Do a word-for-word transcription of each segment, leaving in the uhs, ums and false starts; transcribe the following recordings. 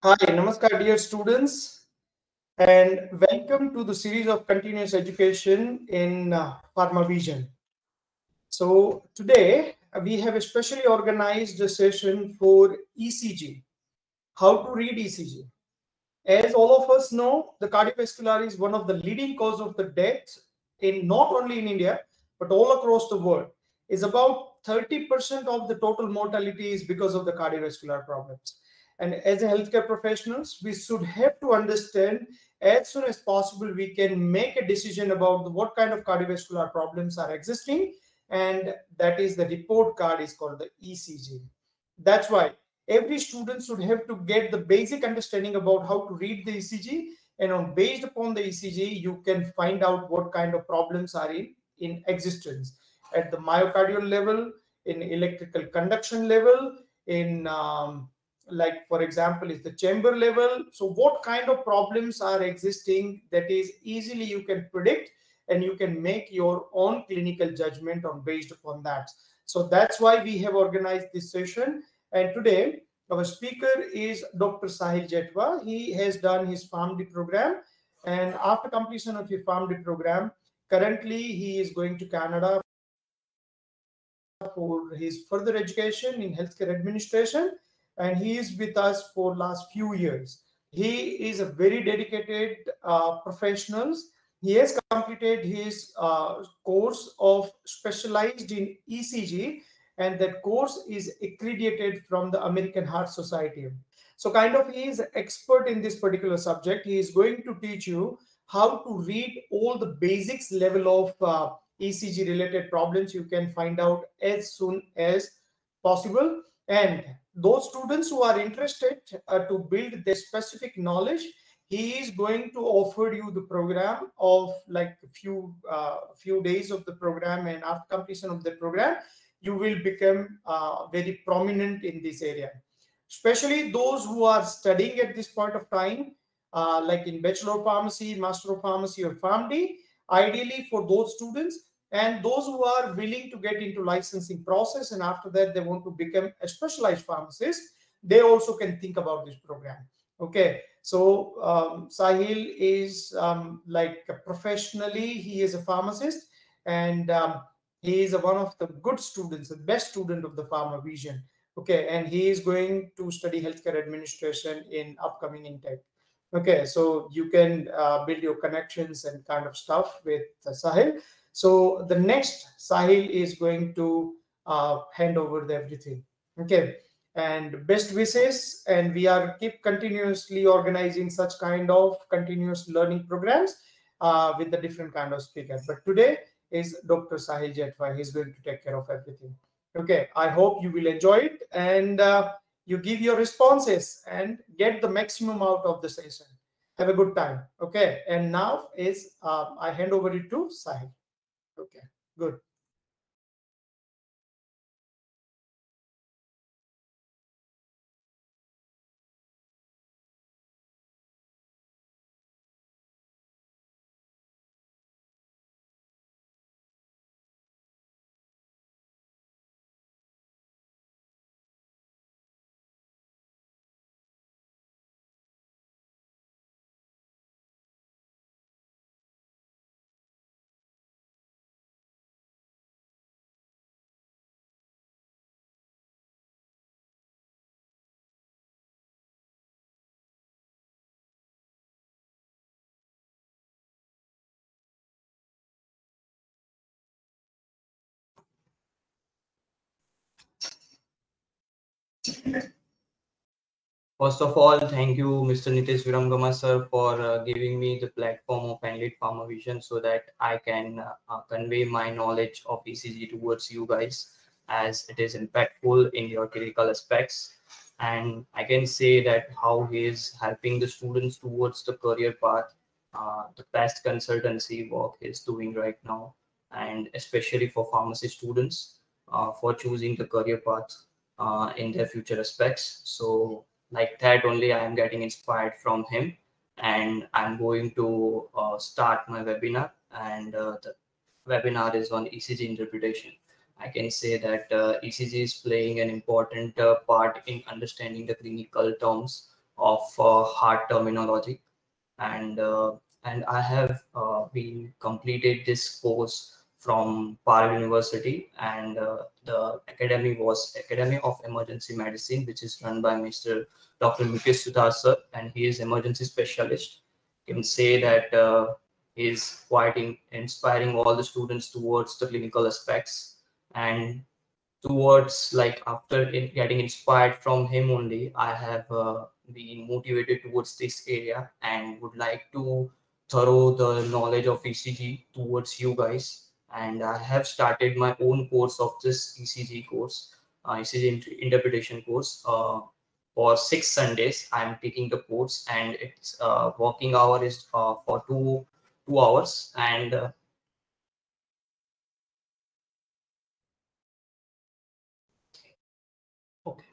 Hi, Namaskar, dear students, and welcome to the series of continuous education in uh, PharmaVision. So, today uh, we have especially organized a session for E C G, how to read E C G. As all of us know, the cardiovascular is one of the leading cause of the death in not only in India but all across the world. Is about thirty percent of the total mortality is because of the cardiovascular problems. And as a healthcare professionals, we should have to understand as soon as possible we can make a decision about what kind of cardiovascular problems are existing, and that is the report card is called the E C G. That's why every student should have to get the basic understanding about how to read the E C G, and on based upon the E C G you can find out what kind of problems are in in existence at the myocardial level, in electrical conduction level, in um, like for example is the chamber level. So what kind of problems are existing, that is easily you can predict, and you can make your own clinical judgment on based upon that. So that's why we have organized this session. And today, our speaker is Doctor Sahil Jetwa. He has done his PharmD program. And after completion of his PharmD program, currently he is going to Canada for his further education in healthcare administration. And he is with us for last few years. He is a very dedicated uh, professional. He has completed his uh, course of specialized in E C G, and that course is accredited from the American Heart Society. So kind of he is expert in this particular subject. He is going to teach you how to read all the basics level of uh, E C G related problems you can find out as soon as possible. And those students who are interested uh, to build their specific knowledge, he is going to offer you the program of like a few uh, few days of the program, and after completion of the program you will become uh, very prominent in this area, especially those who are studying at this point of time, uh, like in Bachelor of Pharmacy, Master of Pharmacy, or PharmD. Ideally, for those students and those who are willing to get into licensing process, and after that they want to become a specialized pharmacist, they also can think about this program. Okay, so um, Sahil is um, like professionally, he is a pharmacist, and um, he is a, one of the good students, the best student of the PharmaVision. Okay, and he is going to study healthcare administration in upcoming intake. Okay, so you can uh, build your connections and kind of stuff with uh, Sahil. So the next Sahil is going to uh, hand over the everything. Okay, and best wishes, and we are keep continuously organizing such kind of continuous learning programs uh, with the different kind of speakers. But today is Doctor Sahil Jetwa. He's going to take care of everything. Okay, I hope you will enjoy it, and uh, you give your responses and get the maximum out of the session. Have a good time. Okay, and now is uh, I hand over it to Sahil. Okay, good. First of all, thank you, Mister Nitish Viramgama sir, for uh, giving me the platform of Enlit Pharma Vision so that I can uh, uh, convey my knowledge of E C G towards you guys, as it is impactful in your critical aspects. And I can say that how he is helping the students towards the career path, uh, the best consultancy work he's doing right now, and especially for pharmacy students uh, for choosing the career path uh, in their future aspects. So like that only I am getting inspired from him, and I'm going to uh, start my webinar. And uh, the webinar is on E C G interpretation. I can say that uh, E C G is playing an important uh, part in understanding the clinical terms of uh, heart terminology, and uh, and I have uh, been completed this course from Par University, and uh, the academy was Academy of Emergency Medicine, which is run by Mister Doctor Mukesh Sudhar sir, and he is emergency specialist. You can say that uh, he is quite in, inspiring all the students towards the clinical aspects, and towards like after in getting inspired from him only, I have uh, been motivated towards this area and would like to thorough the knowledge of E C G towards you guys. And I have started my own course of this E C G course, uh, E C G int- interpretation course. Uh, for six Sundays, I'm taking the course, and its uh, working hour is uh, for two two hours, and uh, okay.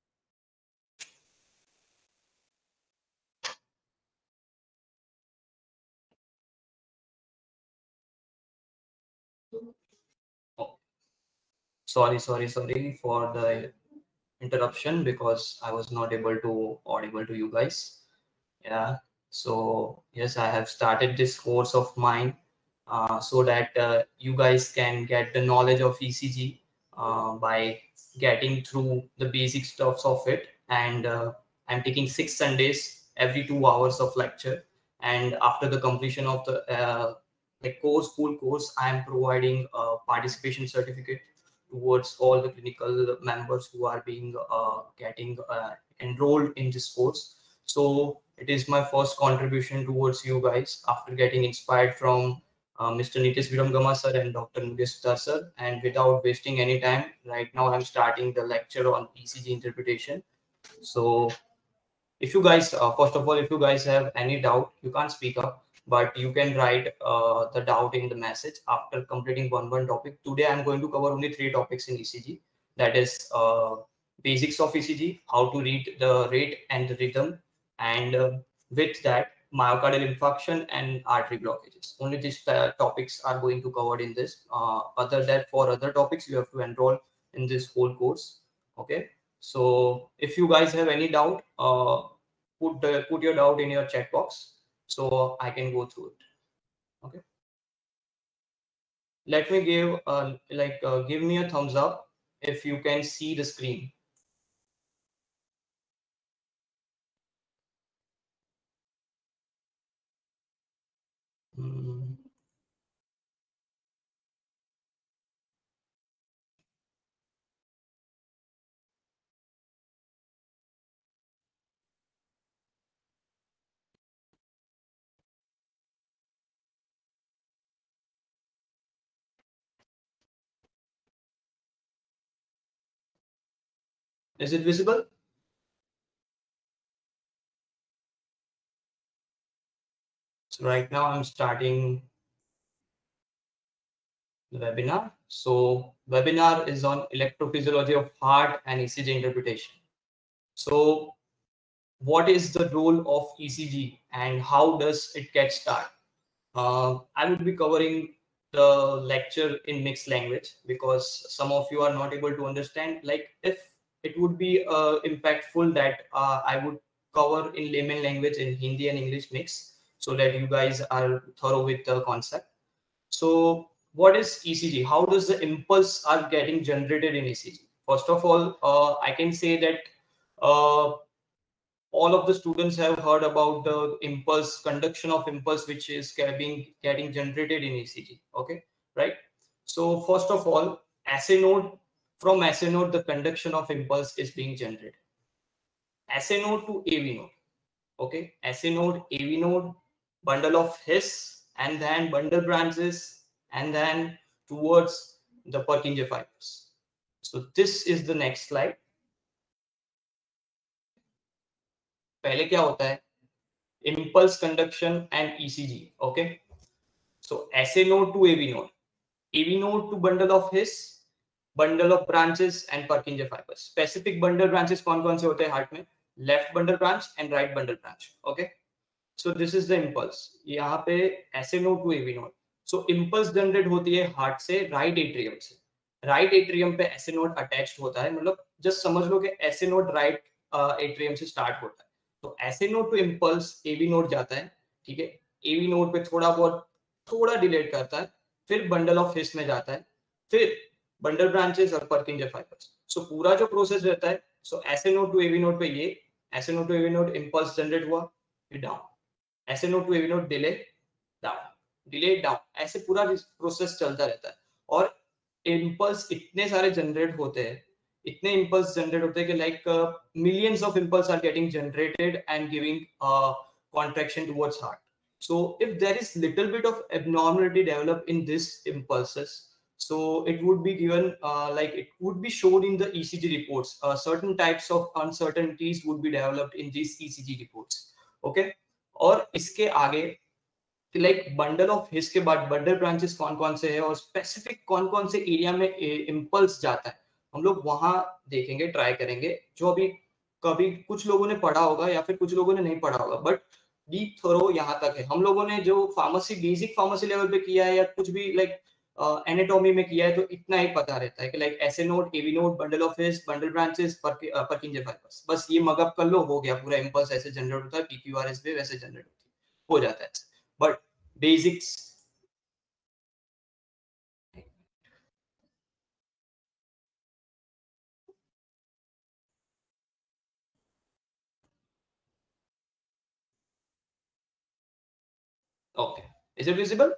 Oh, sorry, sorry, sorry for the interruption because I was not able to audible to you guys. Yeah. So yes, I have started this course of mine uh, so that uh, you guys can get the knowledge of E C G uh, by getting through the basic stuffs of it. And uh, I'm taking six Sundays, every two hours of lecture. And after the completion of the uh, like course, full course, I am providing a participation certificate towards all the clinical members who are being uh, getting uh, enrolled in this course. So it is my first contribution towards you guys after getting inspired from uh, Mister Nitish Viramgama sir and Doctor Mukesh Sudhar sir. And without wasting any time, right now I'm starting the lecture on E C G interpretation. So if you guys, uh, first of all, if you guys have any doubt, you can't speak up, but you can write uh, the doubt in the message after completing one one topic. Today I'm going to cover only three topics in E C G. That is uh, basics of E C G, how to read the rate and the rhythm, and uh, with that myocardial infarction and artery blockages. Only these uh, topics are going to covered in this. Uh, other than for other topics, you have to enroll in this whole course. Okay. So if you guys have any doubt, uh, put the, put your doubt in your chat box so I can go through it. Okay. Let me give uh, like uh, give me a thumbs up if you can see the screen. Hmm. Is it visible? So right now I'm starting the webinar. So webinar is on electrophysiology of heart and E C G interpretation. So what is the role of E C G and how does it get started? Uh, I will be covering the lecture in mixed language because some of you are not able to understand. Like if it would be uh, impactful that uh, I would cover in layman language in Hindi and English mix so that you guys are thorough with the concept. So what is E C G? How does the impulse are getting generated in E C G? First of all, uh, I can say that uh, all of the students have heard about the impulse conduction of impulse which is being getting generated in E C G. Okay, right? So first of all, S A node, from S A node the conduction of impulse is being generated. S A node to A V node. Okay, S A node, A V node, bundle of His, and then bundle branches, and then towards the Purkinje fibers. So this is the next slide. पहले क्या होता है? Impulse conduction and E C G. Okay, so S A node to A V node, A V node to bundle of His, bundle of branches and Purkinje fibers. Specific bundle branches कौन कौन से होते हैं heart में? Left bundle branch and right bundle branch. Okay, so this is the impulse. यहाँ पे S A node to A V node. So impulse generate होती है हार्ट से right atrium से. Right atrium पे S A node attached होता है. मतलब just समझ लो कि S A node right uh, atrium से start होता है. तो SA node to impulse AV node जाता है, ठीक है, एवी नोड पे थोड़ा बहुत थोड़ा डिलेट करता है, फिर बंडल ऑफ हिस्ट में जाता है, फिर बंडल ब्रांचेस और पर्किंजर फाइबर्स। सो पूरा जो प्रोसेस रहता है, सो ऐसे नोड टू एवी नोड पे ये SA node to AV node impulse generate हुआ, फिर down, SA node to AV node delay down, delay down, SA पूरा प्रोसेस चलता रहता है। और इम्पल्स इतने सारे जनरेट होते हैं, इतने इम्पल्स जनरेट होते हैं कि like millions of impulse are getting generated and giving contraction towards heart. So if there is little bit of abnormality developed in this impulses, so it would be given uh, like it would be shown in the E C G reports. Uh, certain types of uncertainties would be developed in these E C G reports. Okay, और इसके आगे like bundle of his के बाद bundle branches कौन कौन से हैं और स्पेसिफिक कौन कौन से एरिया में इम्पल्स जाता है, हम लोग वहां देखेंगे, ट्राई करेंगे, जो अभी कभी कुछ लोगों ने पढ़ा होगा या फिर कुछ लोगों ने नहीं पढ़ा होगा, बट डीप थोरो यहाँ तक है। हम लोगों ने जो फार्मेसी बेसिक फार्मेसी लेवल पे किया है या कुछ भी लाइक एनाटॉमी में किया है, तो इतना ही पता रहता है कि like SA node, AV node, bundle of his, bundle branches, Purkinje fibres, बस ये मगअप कर लो, हो गया पूरा इम्पल्स ऐसे जनरेट होता है, पीक्यूआरएस पे वैसे जनरेट होती है, हो जाता है। But basics okay, is it visible?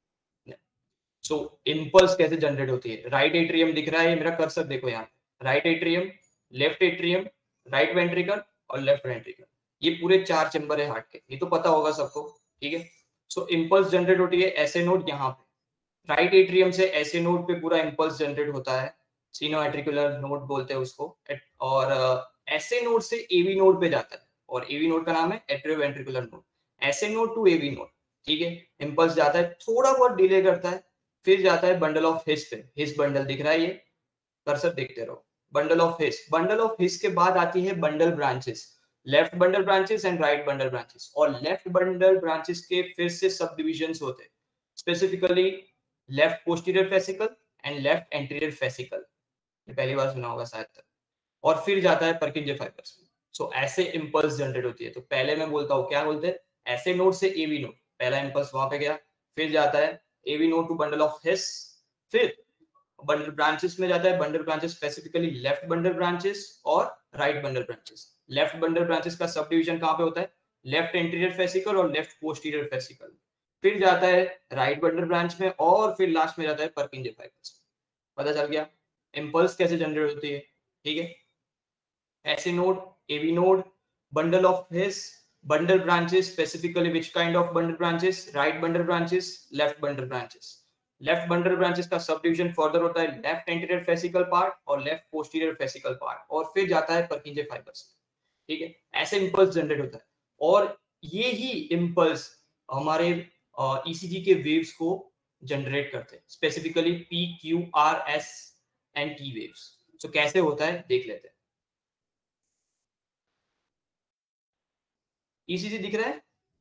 So impulse कैसे जनरेट होती है? राइट एट्रियम दिख रहा है, मेरा कर्सर देखो यहाँ, right atrium, left atrium, right ventricle और लेफ्ट वेंट्रिकल, ये पूरे चार चैम्बर है हार्ट के, ये तो पता होगा सबको, ठीक है। सो इम्पल्स जनरेट होती है ऐसे नोड यहाँ पे, राइट एट्रियम से ऐसे नोड पे पूरा इम्पल्स जनरेट होता है, सिनोएट्रिकुलर नोड बोलते हैं उसको, और ऐसे नोड से एवी नोड पे जाता है, और एवी नोड का नाम है atrioventricular node, SA node to AV node, ठीक है। इम्पल्स जाता है, थोड़ा बहुत डिले करता है, फिर जाता है बंडल ऑफ हिस्ट पे, हिस्ट बंडल दिख रहा है, ये कर्सर देखते रहो, bundle of his, bundle of his के बाद आती है bundle branches, left bundle branches and right bundle branches, और लेफ्ट बंडल ब्रांचेस के फिर से सब डिविजन्स होते हैं, specifically left posterior fascicle and left anterior fascicle, ये पहली बार सुना होगा शायद तक, और फिर जाता है Purkinje fibres. So so, SA impulse generate होती है। तो पहले मैं बोलता हूँ, क्या बोलते हैं, ऐसे नोड से एवी नोड, पहला इम्पल्स वहां पे गया, फिर जाता है AV node to bundle of his, फिर बंडल ब्रांचेस में जाता है, bundle branches specifically left bundle branches और right bundle branches. Left bundle branches का सब डिवीजन कहाँ पे होता है, लेफ्ट एंटीरियर फेसिकल और लेफ्ट पोस्टीरियर फेसिकल, फिर जाता है राइट बंडल ब्रांच में, और फिर लास्ट में जाता है पर्किंजर फाइबर्स। पता चल गया इम्पल्स कैसे जनरेट होती है, ठीक है। SA node, AV node, bundle of his, bundle branches, specifically which kind of bundle branches, right bundle branches, left bundle branches, left bundle branches का subdivision further होता है left anterior fascicle part और left posterior fascicle part, और फिर जाता है Purkinje fibers, ठीक है। ऐसे इम्पल्स जनरेट होता है, और ये ही इम्पल्स हमारे ईसीजी के वेव्स को जनरेट करते हैं, specifically P, Q, R, S and T waves. So कैसे होता है देख लेते हैं। ईसीजी दिख रहा है?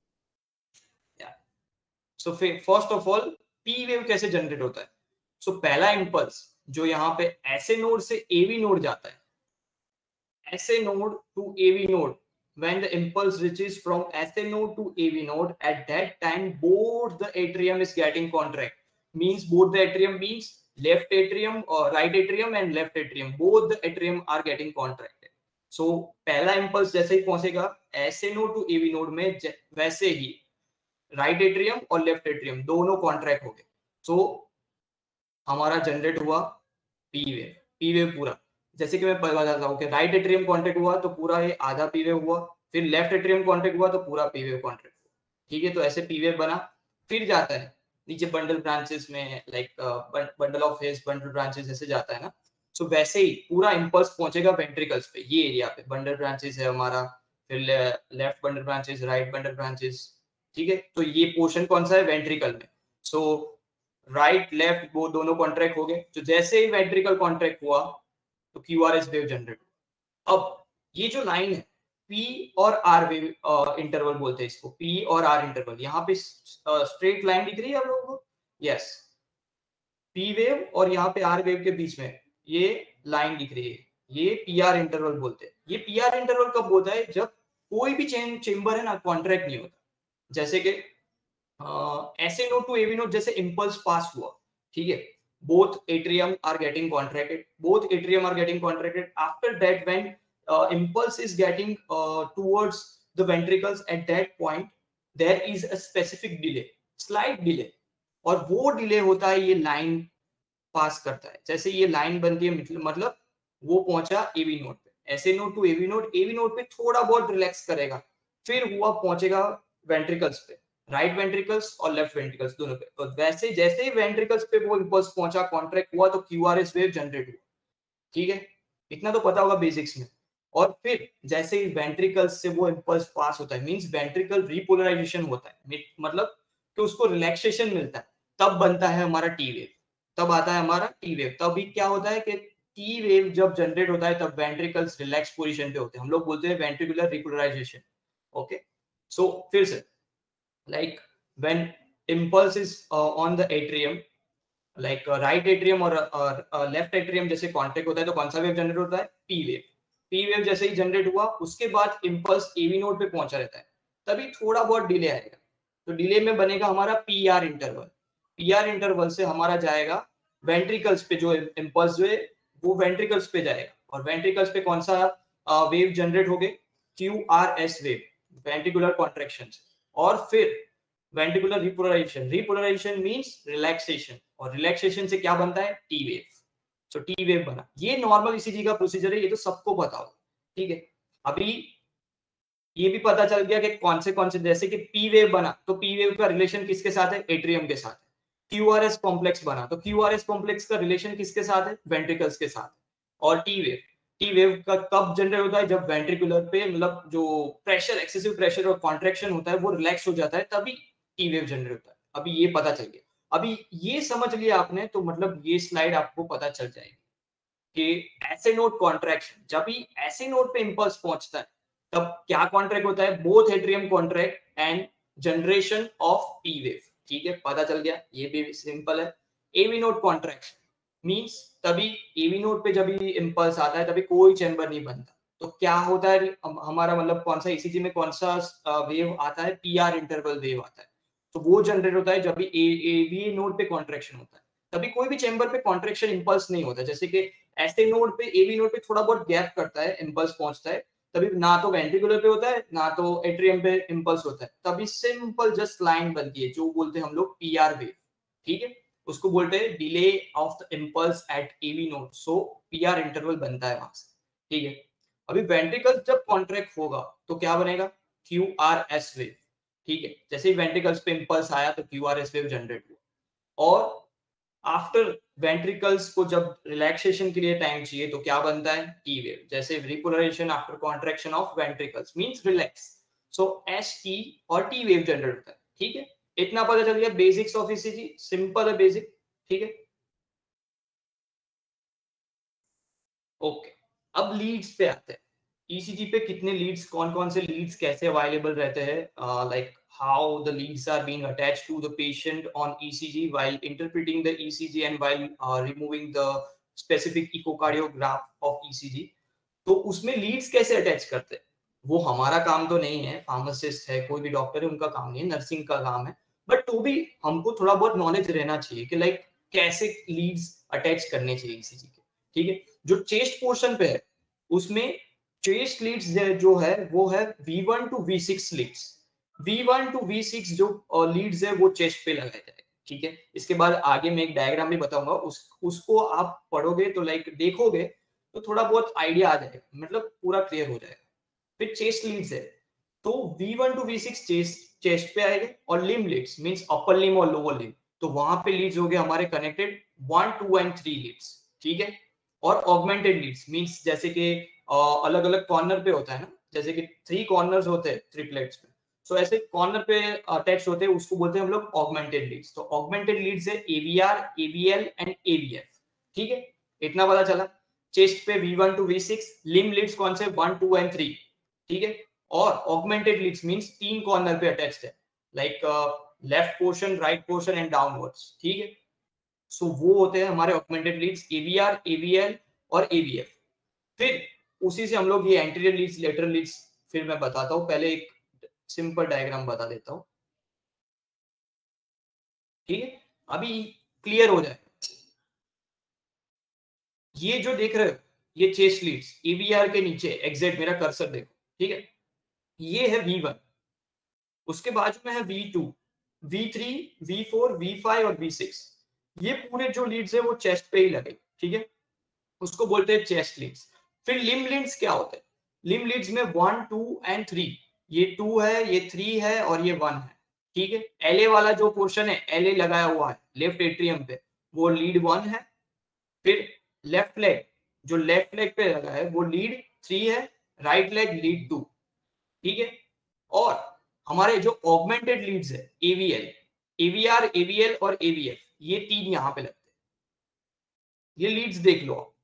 So first of all P wave कैसे जनरेट होता है? सो so, पहला इम्पल्स जो यहाँ पे ऐसे नोड से एवी नोड जाता है, SA node to AV node, when the impulse reaches from S A node to A V node, at that time both the atrium is getting contract, means both the atrium means left atrium or right atrium and left atrium, both the atrium are getting contracted. So पहला impulse जैसे ही पहुंचेगा S A node to A V node में, वैसे ही right atrium और left atrium दोनों contract हो गए। सो so, हमारा जनरेट हुआ पी वेव, पी वेव पूरा, जैसे कि मैं बताता हूँ कि राइट एट्रियम कॉन्ट्रैक्ट हुआ तो पूरा ये आधा पी वेव हुआ, फिर लेफ्ट एट्रियम कॉन्ट्रैक्ट हुआ तो पूरा पी वेव कॉन्ट्रैक्ट हुआ, ठीक है। तो ऐसे पी वेव बना, फिर जाता है नीचे बंडल ब्रांचेस में, like bundle of his, bundle branches ऐसे जाता है ना। सो so, वैसे ही पूरा इम्पल्स पहुंचेगा वेंट्रिकल्स पे, ये एरिया पे बंडल ब्रांचेस है हमारा, फिर left bundle branches, right bundle branches, ठीक है। तो ये पोर्शन कौन सा है, वेंट्रिकल में। सो राइट लेफ्ट वो दोनों कॉन्ट्रैक्ट हो गए, तो जैसे ही वेंट्रिकल कॉन्ट्रैक्ट हुआ तो क्यूआरएस वेव जनरेट हुआ। अब ये जो लाइन है पी और आर वेव इंटरवल बोलते हैं इसको, पी और आर इंटरवल, यहाँ पे स्ट्रेट लाइन दिख रही है आप लोगों को, यस, पी वेव और यहाँ पे आर वेव के बीच में ये लाइन दिख रही है, ये पी आर इंटरवल बोलते हैं। ये पी आर इंटरवल कब होता है, जब कोई भी चेंबर है ना कॉन्ट्रैक्ट नहीं होता। जैसे कि SA node to AV node जैसे इम्पल्स पास हुआ, ठीक है, both atrium are getting contracted, both atrium are getting contracted. After that, when uh, impulse is getting uh, towards the ventricles, at that point there is a specific delay, slight delay, और वो delay होता है ये line पास करता है। जैसे ये line बनती है मतलब वो पहुंचा एवी नोड पे, SA node to AV node, AV node पे थोड़ा बहुत रिलैक्स करेगा, फिर हुआ पहुंचेगा वेंट्रिकल्स पे, राइट वेंट्रिकल्स और लेफ्ट वेंट्रिकल्स दोनों पे। तो वैसे जैसे ही वेंट्रिकल्स पे वो इंपल्स पहुंचा, कॉन्ट्रैक्ट हुआ, तो क्यूआरएस वेव जनरेट हुआ, ठीक है, इतना तो पता होगा बेसिक्स में। और फिर जैसे ही वेंट्रिकल्स से वो इंपल्स पास होता है, मींस वेंट्रिकल रिपोलराइजेशन होता है, मतलब कि उसको रिलैक्सेशन मिलता है, तब बनता है हमारा टी वेव, तब आता है हमारा टी वेव। तभी क्या होता है कि टी वेव जब जनरेट होता है तब वेंट्रिकल्स रिलैक्स पोजीशन पे होते हैं, हम लोग बोलते हैं वेंट्रिकुलर रिपोलराइजेशन। ओके, सो फिर से like when impulse is uh, on the atrium, like uh, right atrium और uh, uh, left atrium जैसे कांटेक्ट होता है तो कौन सा वेव जनरेट होता है, पी वेव। पी वेव जैसे ही जनरेट हुआ उसके बाद इंपल्स एवी नोड पे पहुंचा रहता है, तभी थोड़ा बहुत डिले आएगा, तो डिले में बनेगा हमारा P R interval. P R interval से हमारा जाएगा वेंट्रिकल्स पे, जो इंपल्स जो है वो वेंट्रिकल्स पे जाएगा, और वेंट्रिकल्स पे कौन सा वेव जनरेट हो गए, Q R S wave, ventricular contractions. और फिर ventricular repolarisation, repolarisation means relaxation, और रिलैक्सेशन से क्या बनता है, T wave. So T wave बना। ये नॉर्मल ईसीजी का प्रोसीजर है, ये तो सबको पता होगा, ठीक है। अभी ये भी पता चल गया कि कौन से कौन से, जैसे कि पी वेव बना तो पी वेव का रिलेशन किसके साथ है, एट्रियम के साथ है। क्यूआरएस कॉम्प्लेक्स बना तो क्यूआरएस कॉम्प्लेक्स का रिलेशन किसके साथ है, वेंट्रिकल्स के साथ। और टी वेव, टी वेव का कब जनरेट होता है, जब वेंट्रिकुलर पे मतलब जो प्रेशर, एक्सेसिव प्रेशर और कॉन्ट्रैक्शन होता है वो रिलैक्स हो जाता है, तभी टी वेव जनरेट होता है। अभी ये पता चल गया, अभी ये समझ लिया आपने, तो मतलब ये स्लाइड आपको पता चल जाएगी कि ऐसे नोड कॉन्ट्रैक्शन, जब भी ऐसे नोड पे इंपल्स पहुंचता है तब क्या कॉन्ट्रैक्ट होता है, both atrium contract and generation of P wave, ठीक है, पता चल गया, ये भी सिंपल है। एवी नोड कॉन्ट्रैक्शन मींस तभी एवी नोड पे जब भी इंपल्स आता है तभी कोई चैम्बर नहीं बनता, तो क्या होता है हमारा, मतलब कौन सा ईसीजी में कौन सा वेव आता है, पी आर इंटरवल वेव आता है, तो वो जनरेट होता है जब भी एवी नोड पे कॉन्ट्रैक्शन होता है, तभी कोई भी चैम्बर पे कॉन्ट्रैक्शन इंपल्स नहीं होता। जैसे कि ऐसे नोड पे, एवी नोड पे थोड़ा बहुत गैप करता है, इंपल्स पहुंचता है, तभी ना तो वेंट्रिकुलर पे होता है ना तो एट्रियम पे इंपल्स होता है, तभी सिंपल जस्ट लाइन बनती है जो बोलते हैं हम लोग पी आर वेव, ठीक है, उसको बोलते हैं delay of the impulse at AV node, so P R interval बनता है वहां से, ठीक है। अभी वेंट्रिकल्स जब कॉन्ट्रैक्ट होगा तो क्या बनेगा, क्यू आर एस वेव, ठीक है, जैसे ही वेंट्रिकल्स पे इंपल्स आया तो Q R S wave generate हुआ। और आफ्टर वेंट्रिकल्स को जब रिलैक्सेशन के लिए टाइम चाहिए तो क्या बनता है, टी वेव, जैसे repolarisation after contraction of ventricles means relax, so S T और टी वेव जनरेट होता है, ठीक है। इतना पता चल गया बेसिक्स ऑफ ईसीजी, सिंपल है बेसिक, ठीक है। ओके, अब लीड्स पे आते हैं। ईसीजी पे कितने लीड्स, कौन कौन से लीड्स कैसे अवेलेबल रहते हैं, like how the leads are being attached to the patient on E C G while interpreting the E C G and while uh, removing the specific echocardiogram of E C G। तो उसमें Leeds कैसे attach करते हैं, वो हमारा काम तो नहीं है, फार्मासिस्ट है, कोई भी डॉक्टर है, उनका काम नहीं है, नर्सिंग का काम है, बट तो भी हमको थोड़ा बहुत नॉलेज रहना चाहिए कि लाइक कैसे लीड्स अटैच करने चाहिए ईसीजी के, ठीक है। जो चेस्ट पोर्शन पे है उसमें चेस्ट लीड्स जो है वो है V one to V six leads, V one to V six जो लीड्स है वो चेस्ट पे लगाए जाएंगे, ठीक है। इसके बाद आगे मैं एक डायग्राम भी बताऊंगा, उस उसको आप पढ़ोगे तो लाइक देखोगे तो थोड़ा बहुत आइडिया आ जाएगा, मतलब पूरा क्लियर हो जाएगा। फिर चेस्ट लीड्स है तो V one to V six chest chest पे आएंगे, और लिम लीड्स मींस अपर लिम और लोअर लिम, तो वहां पे लीड्स हो गए हमारे connected one two and three leads, ठीक है। और ऑगमेंटेड लीड्स मींस जैसे कि अलग अलग कॉर्नर पे होता है ना, जैसे कि थ्री कॉर्नर्स होते हैं ट्रिपलेट्स पे, सो so, ऐसे कॉर्नर पे अटैच होते हैं, उसको बोलते हैं हम लोग ऑगमेंटेड लीड्स। तो ऑगमेंटेड लीड्स है एवीआर, एवीएल एंड एवीएफ, ठीक है, इतना पता चला। चेस्ट पे V one to V six, limb leads कौन से, वन टू एंड थ्री, ठीक है। और ऑगमेंटेड लीड्स मींस तीन कॉर्नर पे अटैच्ड है, like left portion, right portion and downwards, ठीक है। सो so, वो होते हैं हमारे ऑगमेंटेड लीड्स, एवीआर, एवीएल और एवीएफ। फिर उसी से हम लोग ये एंटीरियर लीड्स, लेटरल लीड्स फिर मैं बताता हूँ। पहले एक सिंपल डायग्राम बता देता हूँ, ठीक है, अभी क्लियर हो जाए। ये जो देख रहे हो ये चेस्ट लीड्स ईवीआर के नीचे एग्जैक्ट मेरा कर्सर देखो, ठीक है, ये है वी वन, उसके बाजू में है V two, V three, V four, V five और वी सिक्स। ये पूरे जो लीड्स है वो चेस्ट पे ही लगे, ठीक है, उसको बोलते हैं चेस्ट लीड्स। फिर लिम्ब लीड्स क्या होते हैं? लिम्ब लीड्स में वन, टू एंड थ्री, ये टू है, ये थ्री है और ये वन है, ठीक है। एलए वाला जो पोर्शन है, एलए लगाया हुआ है लेफ्ट एट्रियम पे, वो लीड वन है। फिर लेफ्ट लेग, जो लेफ्ट लेग पे लगा है वो लीड थ्री है, राइट लेग लीड टू, ठीक है। और हमारे जो ऑगमेंटेड लीड्स है, एवीएल, एवीआर, एवीएल और एवीएफ, ये तीन यहां पे लगते हैं। ये लीड्स देख लो आप।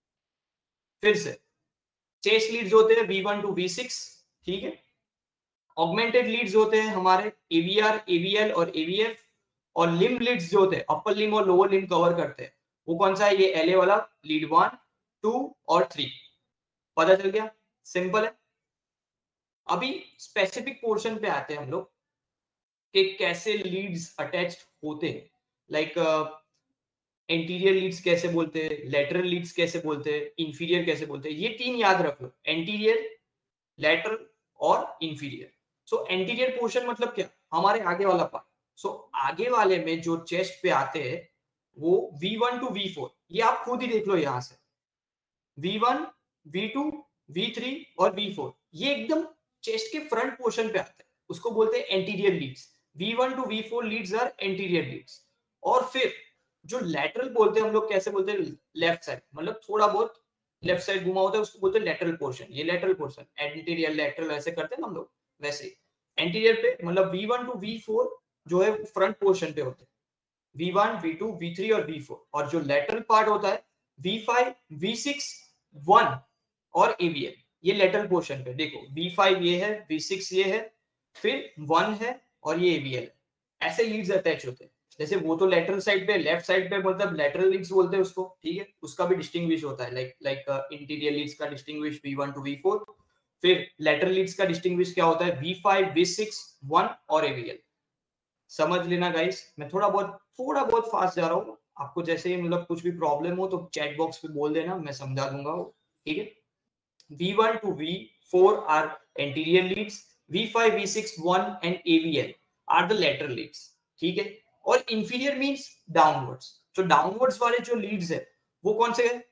फिर से चेस्ट लीड्स होते हैं V one to V six, ठीक है। ऑगमेंटेड लीड्स होते हैं हमारे एवीआर, एवीएल और एवीएफ। और लिम्ब लीड्स जो होते हैं अपर लिम्ब और लोअर लिम्ब कवर करते हैं, वो कौन सा है? ये एलए वाला लीड वन, टू और थ्री। पता चल गया? सिंपल है। अभी स्पेसिफिक पोर्शन पे आते हैं हम लोग कि कैसे लीड्स अटैच्ड होते हैं। लाइक एंटीरियर लीड्स कैसे बोलते हैं, लेटरल लीड्स कैसे बोलते हैं, इंफीरियर कैसे बोलते हैं। ये तीन याद रख लो, एंटीरियर, लेटरल और इंफीरियर। सो एंटीरियर पोर्शन मतलब क्या? हमारे आगे वाला पार्ट। सो so, आगे वाले में जो चेस्ट पे आते हैं वो V one to V four, ये आप खुद ही देख लो यहां से, V one, V two, V three और वी फोर, ये एकदम चेस्ट के फ्रंट पोर्शन पे आते हैं, उसको बोलते हैं anterior leads. V one to V four leads are anterior leads. और फिर जो लैटरल बोलते हैं हम लोग, कैसे बोलते हैं? लेफ्ट साइड, मतलब थोड़ा बहुत लेफ्ट साइड घुमा होता है, उसको बोलते हैं लेटरल पोर्शन। ये लेटरल पोर्शन, एंटीरियर लेटरल ऐसे करते हैं ना हम लोग, वैसे एंटीरियर पे मतलब V one to V four जो है फ्रंट पोर्शन पे होते हैं, V one, V two, V three और वी फोर। और जो लेटरल पार्ट होता है V five, V six, one और एवीएल, ये लेटरल पोर्शन पे देखो, वी फाइव ये है, वी सिक्स ये है, फिर वन है और ये एवीएल है। ऐसे लीड्स अटैच होते हैं। जैसे वो तो लेटरल साइड पे, लेफ्ट साइड पे मतलब लेटरल लीड्स बोलते हैं उसको, ठीक है, उसका भी डिस्टिंग्विश होता है। लाइक लाइक इंटीरियर लीड्स का distinguish V one to V four, फिर लेटरल लीड्स का डिस्टिंग्विश क्या होता है? V five, V six, one और एवीएल। समझ लेना गाइस, मैं थोड़ा बहुत थोड़ा बहुत फास्ट जा रहा हूँ, आपको जैसे ही मतलब कुछ भी प्रॉब्लम हो तो चैट बॉक्स पे बोल देना, मैं समझा दूंगा, ठीक है। V one to V four are anterior leads, V five, V six, one and A V L are the lateral leads, ठीक है। और inferior means downwards, तो downwards वाले जो leads है वो कौन से है?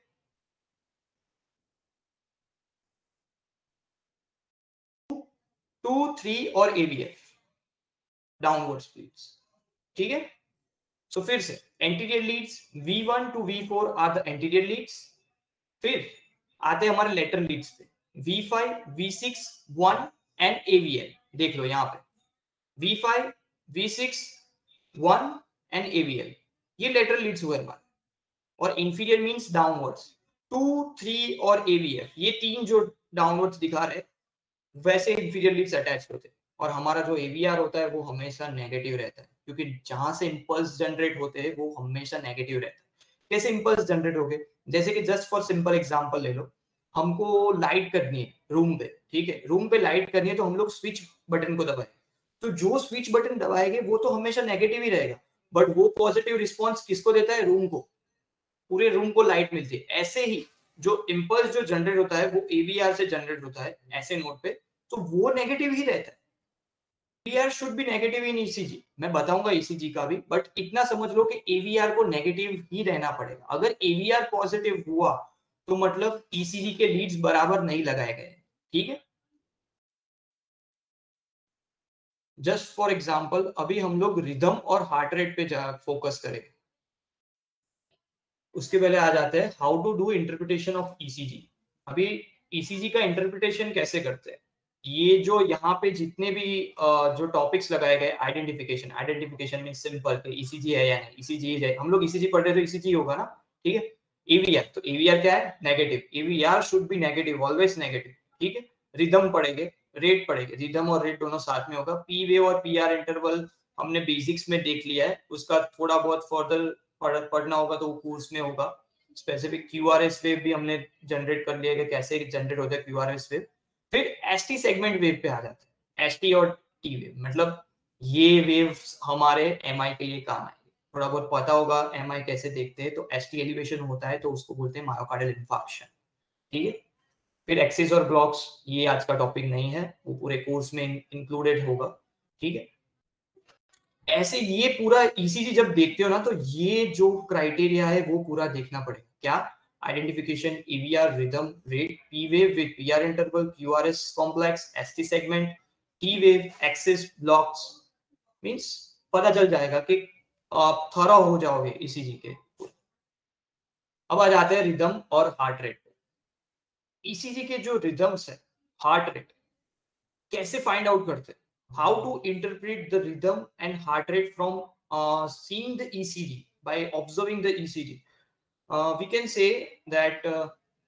टू, थ्री और A V F downwards leads, ठीक है। सो so, फिर से anterior leads V one to V four are the anterior leads. फिर आते हैं हमारे लेटरल लीड्स पे, V five, V six, one and A V L। देख लो यहाँ पे V five, V six, one and A V L, ये लेटरल लीड्स हुए हमारे। और inferior means downwards, two, three और A V F, ये तीन जो डाउनवर्ड्स दिखा रहे वैसे इंफीरियर लीड्स अटैच होते हैं। और हमारा जो A V R होता है वो हमेशा नेगेटिव रहता है, क्योंकि जहां से इंपल्स जनरेट होते हैं वो हमेशा नेगेटिव रहता है। कैसे इंपल्स जनरेट हो गए? जैसे कि जस्ट फॉर सिंपल एग्जांपल ले लो, हमको लाइट करनी है रूम पे, ठीक है, रूम पे लाइट करनी है तो हम लोग स्विच बटन को दबाएं, तो जो स्विच बटन दबाएंगे वो तो हमेशा नेगेटिव ही रहेगा, बट वो पॉजिटिव रिस्पॉन्स किसको देता है? रूम को, पूरे रूम को लाइट मिलती है। ऐसे ही जो इंपल्स जो जनरेट होता है वो A V R से जनरेट होता है ऐसे नोट पे, तो वो नेगेटिव ही रहता है। A V R should be negative in E C G, मैं बताऊंगा E C G का भी, बट इतना समझ लो कि A V R को नेगेटिव ही रहना पड़ेगा। अगर A V R पॉजिटिव हुआ तो मतलब E C G के लीड्स बराबर नहीं लगाए गए, ठीक है। जस्ट फॉर एग्जांपल अभी हम लोग रिदम और हार्ट रेट पे फोकस करेंगे। उसके पहले आ जाते हैं how to do interpretation of E C G। अभी E C G का इंटरप्रिटेशन कैसे करते हैं? ये जो यहाँ पे जितने भी जो टॉपिक्स लगाए गए, आइडेंटिफिकेशन, आइडेंटिफिकेशन मीन सिंपल पे E C G है या नहीं, E C G है, हम लोग E C G पढ़ रहे तो E C G होगा ना, ठीक है। A V R, तो A V R क्या है? Negative. A V R should be negative, always negative, ठीक है। रिदम पढ़ेंगे, रेट पढ़ेंगे, रिदम और रेट दोनों साथ में होगा। पी वेव और पी आर इंटरवल हमने बेसिक्स में देख लिया है, उसका थोड़ा बहुत फर्दर पढ़ना होगा तो कोर्स में होगा। स्पेसिफिक क्यूआरएस वेव भी हमने जनरेट कर लिया है कि कैसे जनरेट होता है क्यूआरएस वेव। फिर एसटी सेगमेंट वेव पे आ जाते हैं, एसटी और टी वेव, मतलब ये वेव्स हमारे एमआई के लिए काम आएंगे। थोड़ा बहुत पता होगा एमआई कैसे देखते हैं, तो एसटी एलिवेशन होता है तो उसको बोलते हैं मायोकार्डियल इन्फार्क्शन, ठीक है। फिर एक्सिस और ब्लॉक्स, ये आज का टॉपिक नहीं है, वो पूरे कोर्स में इंक्लूडेड होगा, ठीक है। ऐसे ये पूरा ईसीजी जब देखते हो ना, तो ये जो क्राइटेरिया है वो पूरा देखना पड़ेगा। क्या? Identification, EVR, rhythm, rate, P wave with PR interval, QRS complex, ST segment, T wave, axis, blocks, means पता चल जाएगा कि आप थरा हो जाओगे ईसीजी के। अब आ जाते हैं रिदम और हार्ट रेट। ईसीजी के जो रिदम्स है, हार्ट रेट, कैसे फाइंड आउट करते हैं? How to interpret the rhythm and heart rate from uh, seeing the E C G, by observing the E C G? Uh, we can say that uh,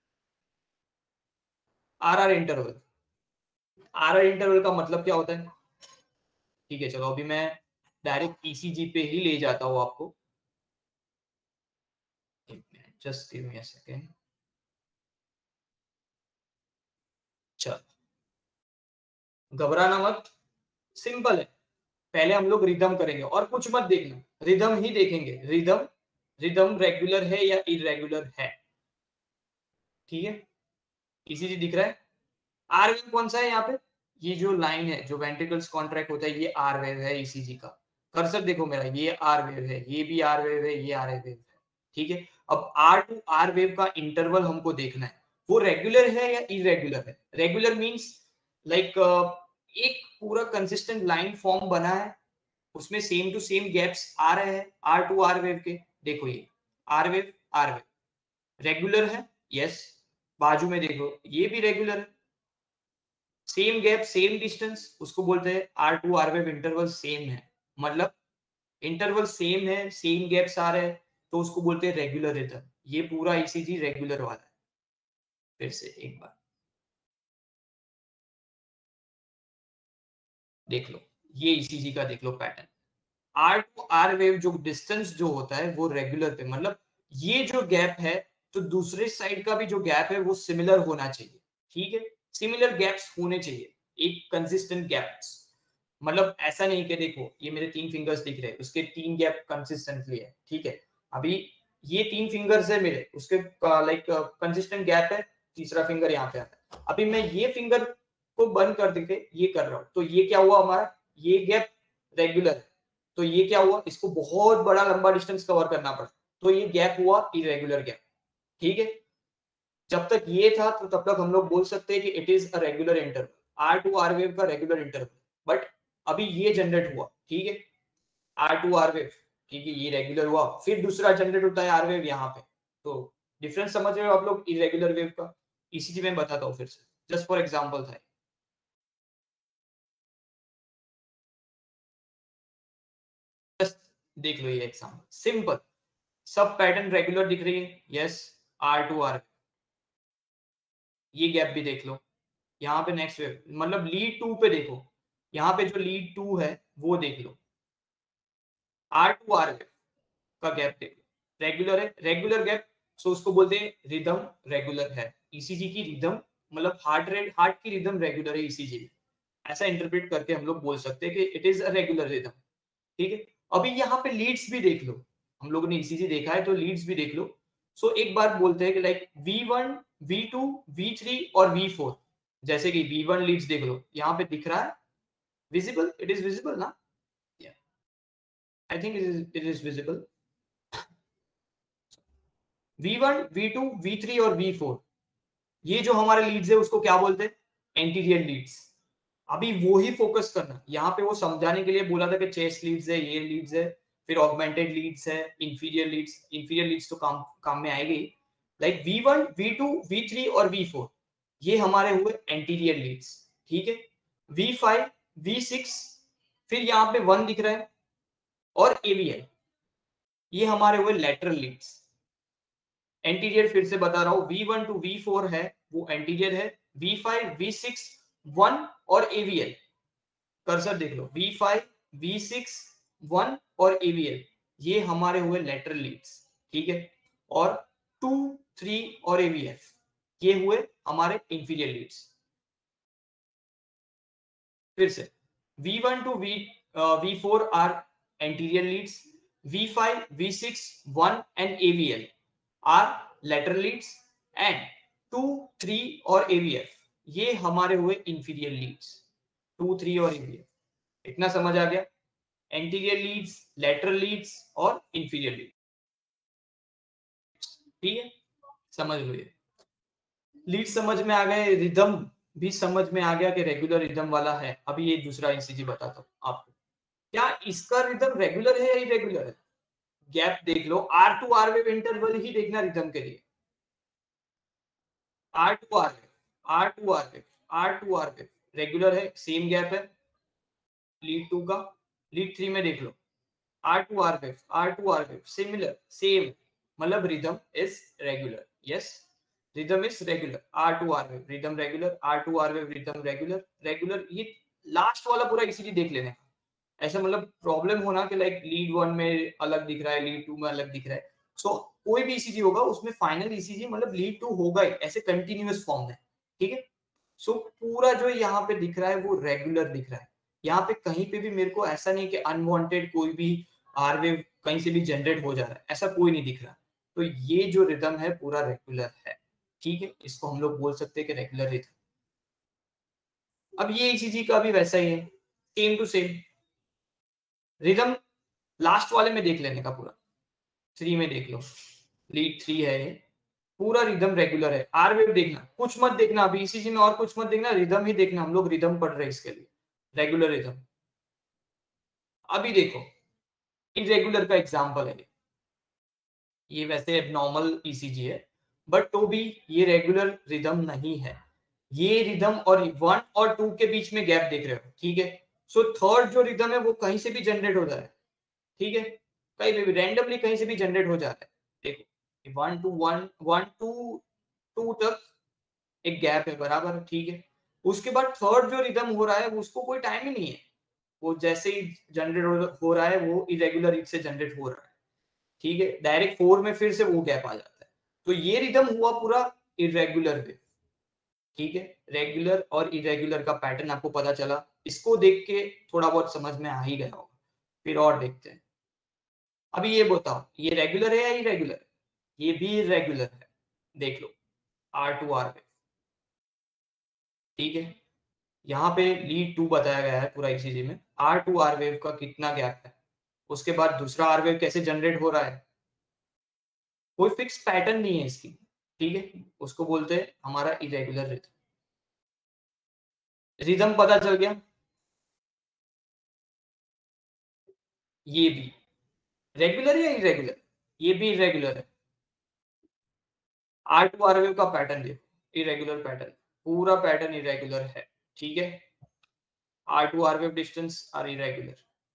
R R interval. R R interval का मतलब क्या होता है? ठीक है, चलो अभी मैं डायरेक्ट E C G पे ही ले जाता हूँ आपको। Just give me a second. चलो घबराना मत, सिंपल है। पहले हम लोग रिदम करेंगे और कुछ मत देखना, रिदम ही देखेंगे। रिदम रिदम रेगुलर है या इरेगुलर है, ठीक है। ईसीजी दिख रहा है। आर वेव कौन सा है यहाँ पे? ये जो लाइन है, जो वेंट्रिकल्स कॉन्ट्रैक्ट होता है, ये आर वेव है ईसीजी का। कर्सर देखो मेरा, ये आर वेव है, ये भी आर वेव है, ये आर वेव है, ठीक है। अब आर टू आर वेव का इंटरवल हमको देखना है, वो रेगुलर है या इरेगुलर है। रेगुलर मींस लाइक एक पूरा कंसिस्टेंट लाइन फॉर्म बना है, उसमें सेम टू सेम गैप्स आ रहे हैं आर टू आर वेव के। देखो ये R wave, R wave regular है, यस। बाजू में देखो, ये भी रेगुलर है, सेम गैप सेम डिस्टेंस, उसको बोलते हैं R to R wave interval same है, मतलब इंटरवल सेम है, सेम गैप्स आ रहे हैं, तो उसको बोलते हैं रेगुलर रिदम। ये पूरा ईसीजी रेगुलर वाला है। फिर से एक बार देख लो, ये ईसीजी का देख लो pattern. R to R wave जो डिस्टेंस जो होता है वो रेगुलर पे, मतलब ये जो गैप है, तो दूसरे साइड का भी जो गैप है वो सिमिलर होना चाहिए, ठीक है। सिमिलर गैप्स होने चाहिए, एक कंसिस्टेंट गैप्स, मतलब ऐसा नहीं कि देखो ये मेरे तीन फिंगर्स दिख रहे हैं, उसके तीन गैप कंसिस्टेंटली है, ठीक है। अभी ये तीन फिंगर्स है मेरे, उसके लाइक कंसिस्टेंट गैप है, तीसरा फिंगर यहाँ पे आता है। अभी मैं ये फिंगर को बंद कर देके ये कर रहा हूँ, तो ये क्या हुआ हमारा, ये गैप रेगुलर है, तो ये क्या हुआ, इसको बहुत बड़ा लंबा डिस्टेंस कवर करना पड़ा, तो ये गैप हुआ इरेगुलर गैप, ठीक है। जब तक ये था तो तब तक हम लोग बोल सकते हैं कि it is a regular interval, R to R wave का रेगुलर इंटरवल। बट अभी ये जनरेट हुआ, ठीक है, आर टू आर वेव, ठीक है, ये रेगुलर हुआ, फिर दूसरा जनरेट होता है आर वेव यहाँ पे, तो डिफरेंस समझ रहे हो आप लोग इरेगुलर वेव का। इसी में बताता हूँ फिर से, जस्ट फॉर एग्जाम्पल था। जस्ट देख लो ये एग्जाम्पल, सिंपल, सब पैटर्न रेगुलर दिख रही है, यस। आर टू आर, ये गैप भी देख लो, यहाँ पे नेक्स्ट वेव, मतलब लीड टू पे देखो, यहाँ पे जो लीड टू है वो देख लो, आर टू आर वेव का गैप देख लो, रेगुलर है, रेगुलर गैप, सो उसको बोलते हैं रिदम रेगुलर है। ईसीजी की रिदम मतलब हार्ट रेट, हार्ट की रिदम रेगुलर है ईसीजी में, ऐसा इंटरप्रेट करके हम लोग बोल सकते हैं कि it is a regular rhythm, ठीक है। अभी यहाँ पे लीड्स भी देख लो, हम लोगों ने ईसीजी देखा है तो लीड्स भी देख लो। सो so, एक बार बोलते हैं कि like V one, V two, V three और वी फोर, जैसे कि वी वन लीड्स देख लो, यहाँ पे दिख रहा है, विजिबल, इट इज विजिबल ना, I think it is visible. V one, V two, V three और वी फोर, ये जो हमारे लीड्स है उसको क्या बोलते हैं, एंटीरियर लीड्स। अभी वो ही फोकस करना, यहाँ पे वो समझाने के लिए बोला था कि चेस्ट लीड्स है, ये लीड्स है, फिर ऑगमेंटेड लीड्स है, इंफीरियर लीड्स, इंफीरियर लीड्स तो काम काम में आएगी, like V one, V two, V three और वी फोर, ये हमारे हुए एंटीरियर लीड्स, ठीक है। वी फाइव, वी सिक्स, फिर यहाँ पे वन दिख रहा है, और एवीएल, ये हमारे हुए लेटरल लीड्स। एंटीरियर फिर से बता रहा हूं, V one to V four है वो एंटीरियर है, V five, V six, one और एवीएल, कर्सर देख लो, V five, V six, one और एवीएल, ये हमारे हुए लेटरल लीड्स, ठीक है। और टू, थ्री और एवीएफ, ये हुए हमारे इंफीरियर लीड्स। फिर से V one to V V four are anterior leads, V five, V six, one and A V L are lateral leads and two, three और A V F ये हमारे हुए inferior leads, two, three और A V F. इतना समझ आ गया? Anterior leads, lateral leads और इंफीरियर लीड्स. ठीक है, समझ लो. ये लीड समझ में आ गए, रिदम भी समझ में आ गया कि रेगुलर रिदम वाला है. अभी ये दूसरा ईसीजी बताता हूँ आपको. क्या इसका रिदम रेगुलर है या इरेगुलर है? गैप देख लो. R to R wave interval ही देखना रिदम के लिए. R to R wave, R to R wave, R to R wave regular है, सेम गैप है लीड टू का. लीड थ्री में देख लो R to R wave, R to R wave similar, same, मतलब rhythm is regular. Yes, rhythm is regular. R to R wave rhythm regular, R to R wave rhythm regular. Regular ये last वाला पूरा इसीलिए देख लेने का. ऐसा मतलब प्रॉब्लम होना कि लाइक लीड वन में अलग दिख रहा है, लीड टू में अलग दिख रहा है. सो so, कोई भी ईसीजी होगा उसमें फाइनल ईसीजी मतलब लीड टू होगा ही ऐसे कंटिन्यूअस फॉर्म में. ठीक है. सो so, पूरा जो यहाँ पे दिख रहा है वो रेगुलर दिख रहा है. यहाँ पे कहीं पे भी मेरे को ऐसा नहीं कि अनवांटेड कोई भी आर वेव कहीं से भी जनरेट हो जा रहा है, ऐसा कोई नहीं दिख रहा. तो ये जो रिदम है पूरा रेगुलर है. ठीक है, इसको हम लोग बोल सकते हैं कि रेगुलर रिदम. अब ये ईसीजी का भी वैसा ही है, same to same. Rhythm last वाले में देख लेने का पूरा. थ्री में देख लो, लीड थ्री है ये, पूरा रिदम रेगुलर है. आर वेव देखना, कुछ मत देखना अभी ईसीजी में और कुछ मत देखना, रिदम ही देखना. हम लोग रिदम पढ़ रहे हैं इसके लिए, रेगुलर रिदम. अभी देखो इरेगुलर का एग्जांपल है. ये वैसे एबनॉर्मल ईसीजी है बट तो भी ये रेगुलर रिदम नहीं है. ये रिदम और वन और टू के बीच में गैप देख रहे हो. ठीक है. सो थर्ड जो रिदम है वो कहीं से भी जनरेट हो जा रहा है. ठीक है, कहीं पे भी रैंडमली कहीं से भी जनरेट हो जा रहा है. देखो one two one, one two two तक एक गैप है बराबर. ठीक है. उसके बाद थर्ड जो रिदम हो रहा है उसको कोई टाइम ही नहीं है, वो जैसे ही जनरेट हो रहा है वो इरेगुलर रीत से जनरेट हो रहा है. ठीक है. डायरेक्ट फोर में फिर से वो गैप आ जाता है. तो ये रिदम हुआ पूरा इरेगुलर वेव. ठीक है, रेगुलर और इरेगुलर का पैटर्न आपको पता चला. इसको देख के थोड़ा बहुत समझ में आ ही गया होगा. फिर और देखते हैं. अभी ये बताओ ये रेगुलर है या इरेगुलर? ये भी इरेगुलर है. देख लो आर टू आर वेव. ठीक है, यहाँ पे लीड टू बताया गया है पूरा ईसीजी में. आर टू आर वेव का कितना गैप है, उसके बाद दूसरा आर वेव कैसे जनरेट हो रहा है, कोई फिक्स पैटर्न नहीं है इसकी. ठीक है, उसको बोलते हैं हमारा इरेगुलर रिदम. रिदम पता चल गया. ये भी रेगुलर या इरेगुलर? ये भी इरेगुलर है. आर टू आर वेव का पैटर्न देखो, इरेगुलर पैटर्न, पूरा पैटर्न इरेगुलर है. ठीक है, R to R wave distance R irregular.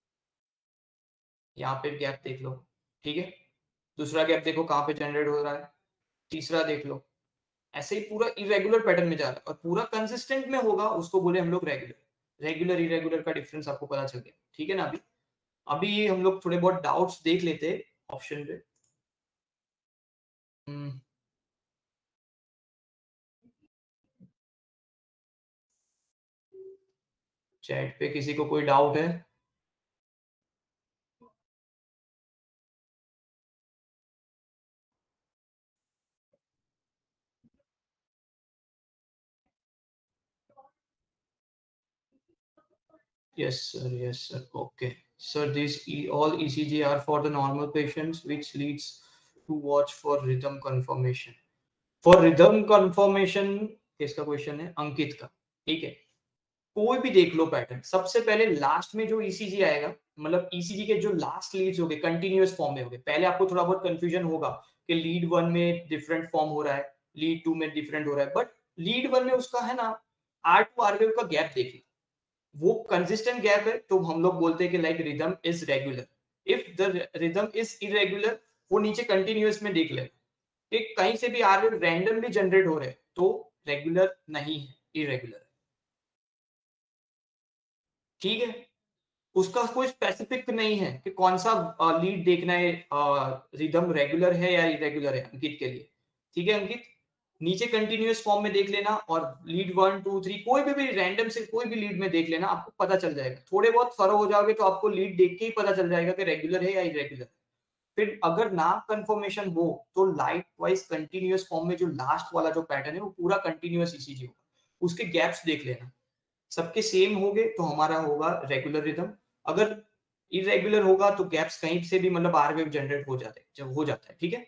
यहाँ पे गैप देख लो. ठीक है, दूसरा गैप देखो कहाँ पे जनरेट हो रहा है, तीसरा देख लो. ऐसे ही पूरा इरेगुलर पैटर्न में जा रहा है और पूरा कंसिस्टेंट में होगा, उसको बोले हम लोग रेगुलर. रेगुलर इरेगुलर का डिफरेंस आपको पता चल गया. ठीक है ना. अभी अभी हम लोग थोड़े बहुत डाउट्स देख लेते हैं ऑप्शन पे. चैट पे किसी को कोई डाउट है? Yes, sir. Yes, sir. Okay. Sir, these e- all E C G are for the normal patients, which leads to watch for rhythm confirmation. For rhythm confirmation, किसका क्वेश्चन है? अंकित का. ठीक है, कोई भी देख लो पैटर्न. सबसे पहले लास्ट में जो ईसीजी आएगा, मतलब ईसीजी के जो लास्ट लीड्स होंगे कंटिन्यूअस फॉर्म में होंगे. पहले आपको थोड़ा बहुत कंफ्यूजन होगा कि लीड वन में डिफरेंट फॉर्म हो रहा है, लीड टू में डिफरेंट हो रहा है, बट लीड वन में उसका है ना आर टू आर वेव का गैप देखिए, वो कंसिस्टेंट गैप है. तो हम लोग बोलते हैं कि like rhythm is regular. If the rhythm is irregular, वो नीचे कंटिन्यूअस में देख ले कि कहीं से भी आर वेव रैंडमली जनरेट हो रहे हैं, तो रेगुलर नहीं है, इरेगुलर. ठीक है, उसका कोई स्पेसिफिक नहीं है कि कौन सा लीड देखना है, रिदम रेगुलर है या इरेगुलर है अंकित के लिए. ठीक है अंकित, नीचे कंटिन्यूअस फॉर्म में देख लेना और लीड वन टू थ्री कोई भी, भी रैंडम से कोई भी लीड में देख लेना, आपको पता चल जाएगा। थोड़े बहुत फरो हो जाओगे तो आपको लीड देख के ही पता चल जाएगा कि रेगुलर है या इरेगुलर। फिर अगर ना कंफर्मेशन हो तो लाइट वाइज कंटिन्यूअस फॉर्म में जो लास्ट वाला जो पैटर्न है वो पूरा कंटिन्यूअस ईसीजी होगा, उसके गैप्स देख लेना। सबके सेम होंगे तो हमारा होगा रेगुलर रिदम, अगर इरेगुलर होगा तो गैप्स कहीं से भी मतलब आर वेव जनरेट हो जाते हैं, जब हो जाता है। ठीक है,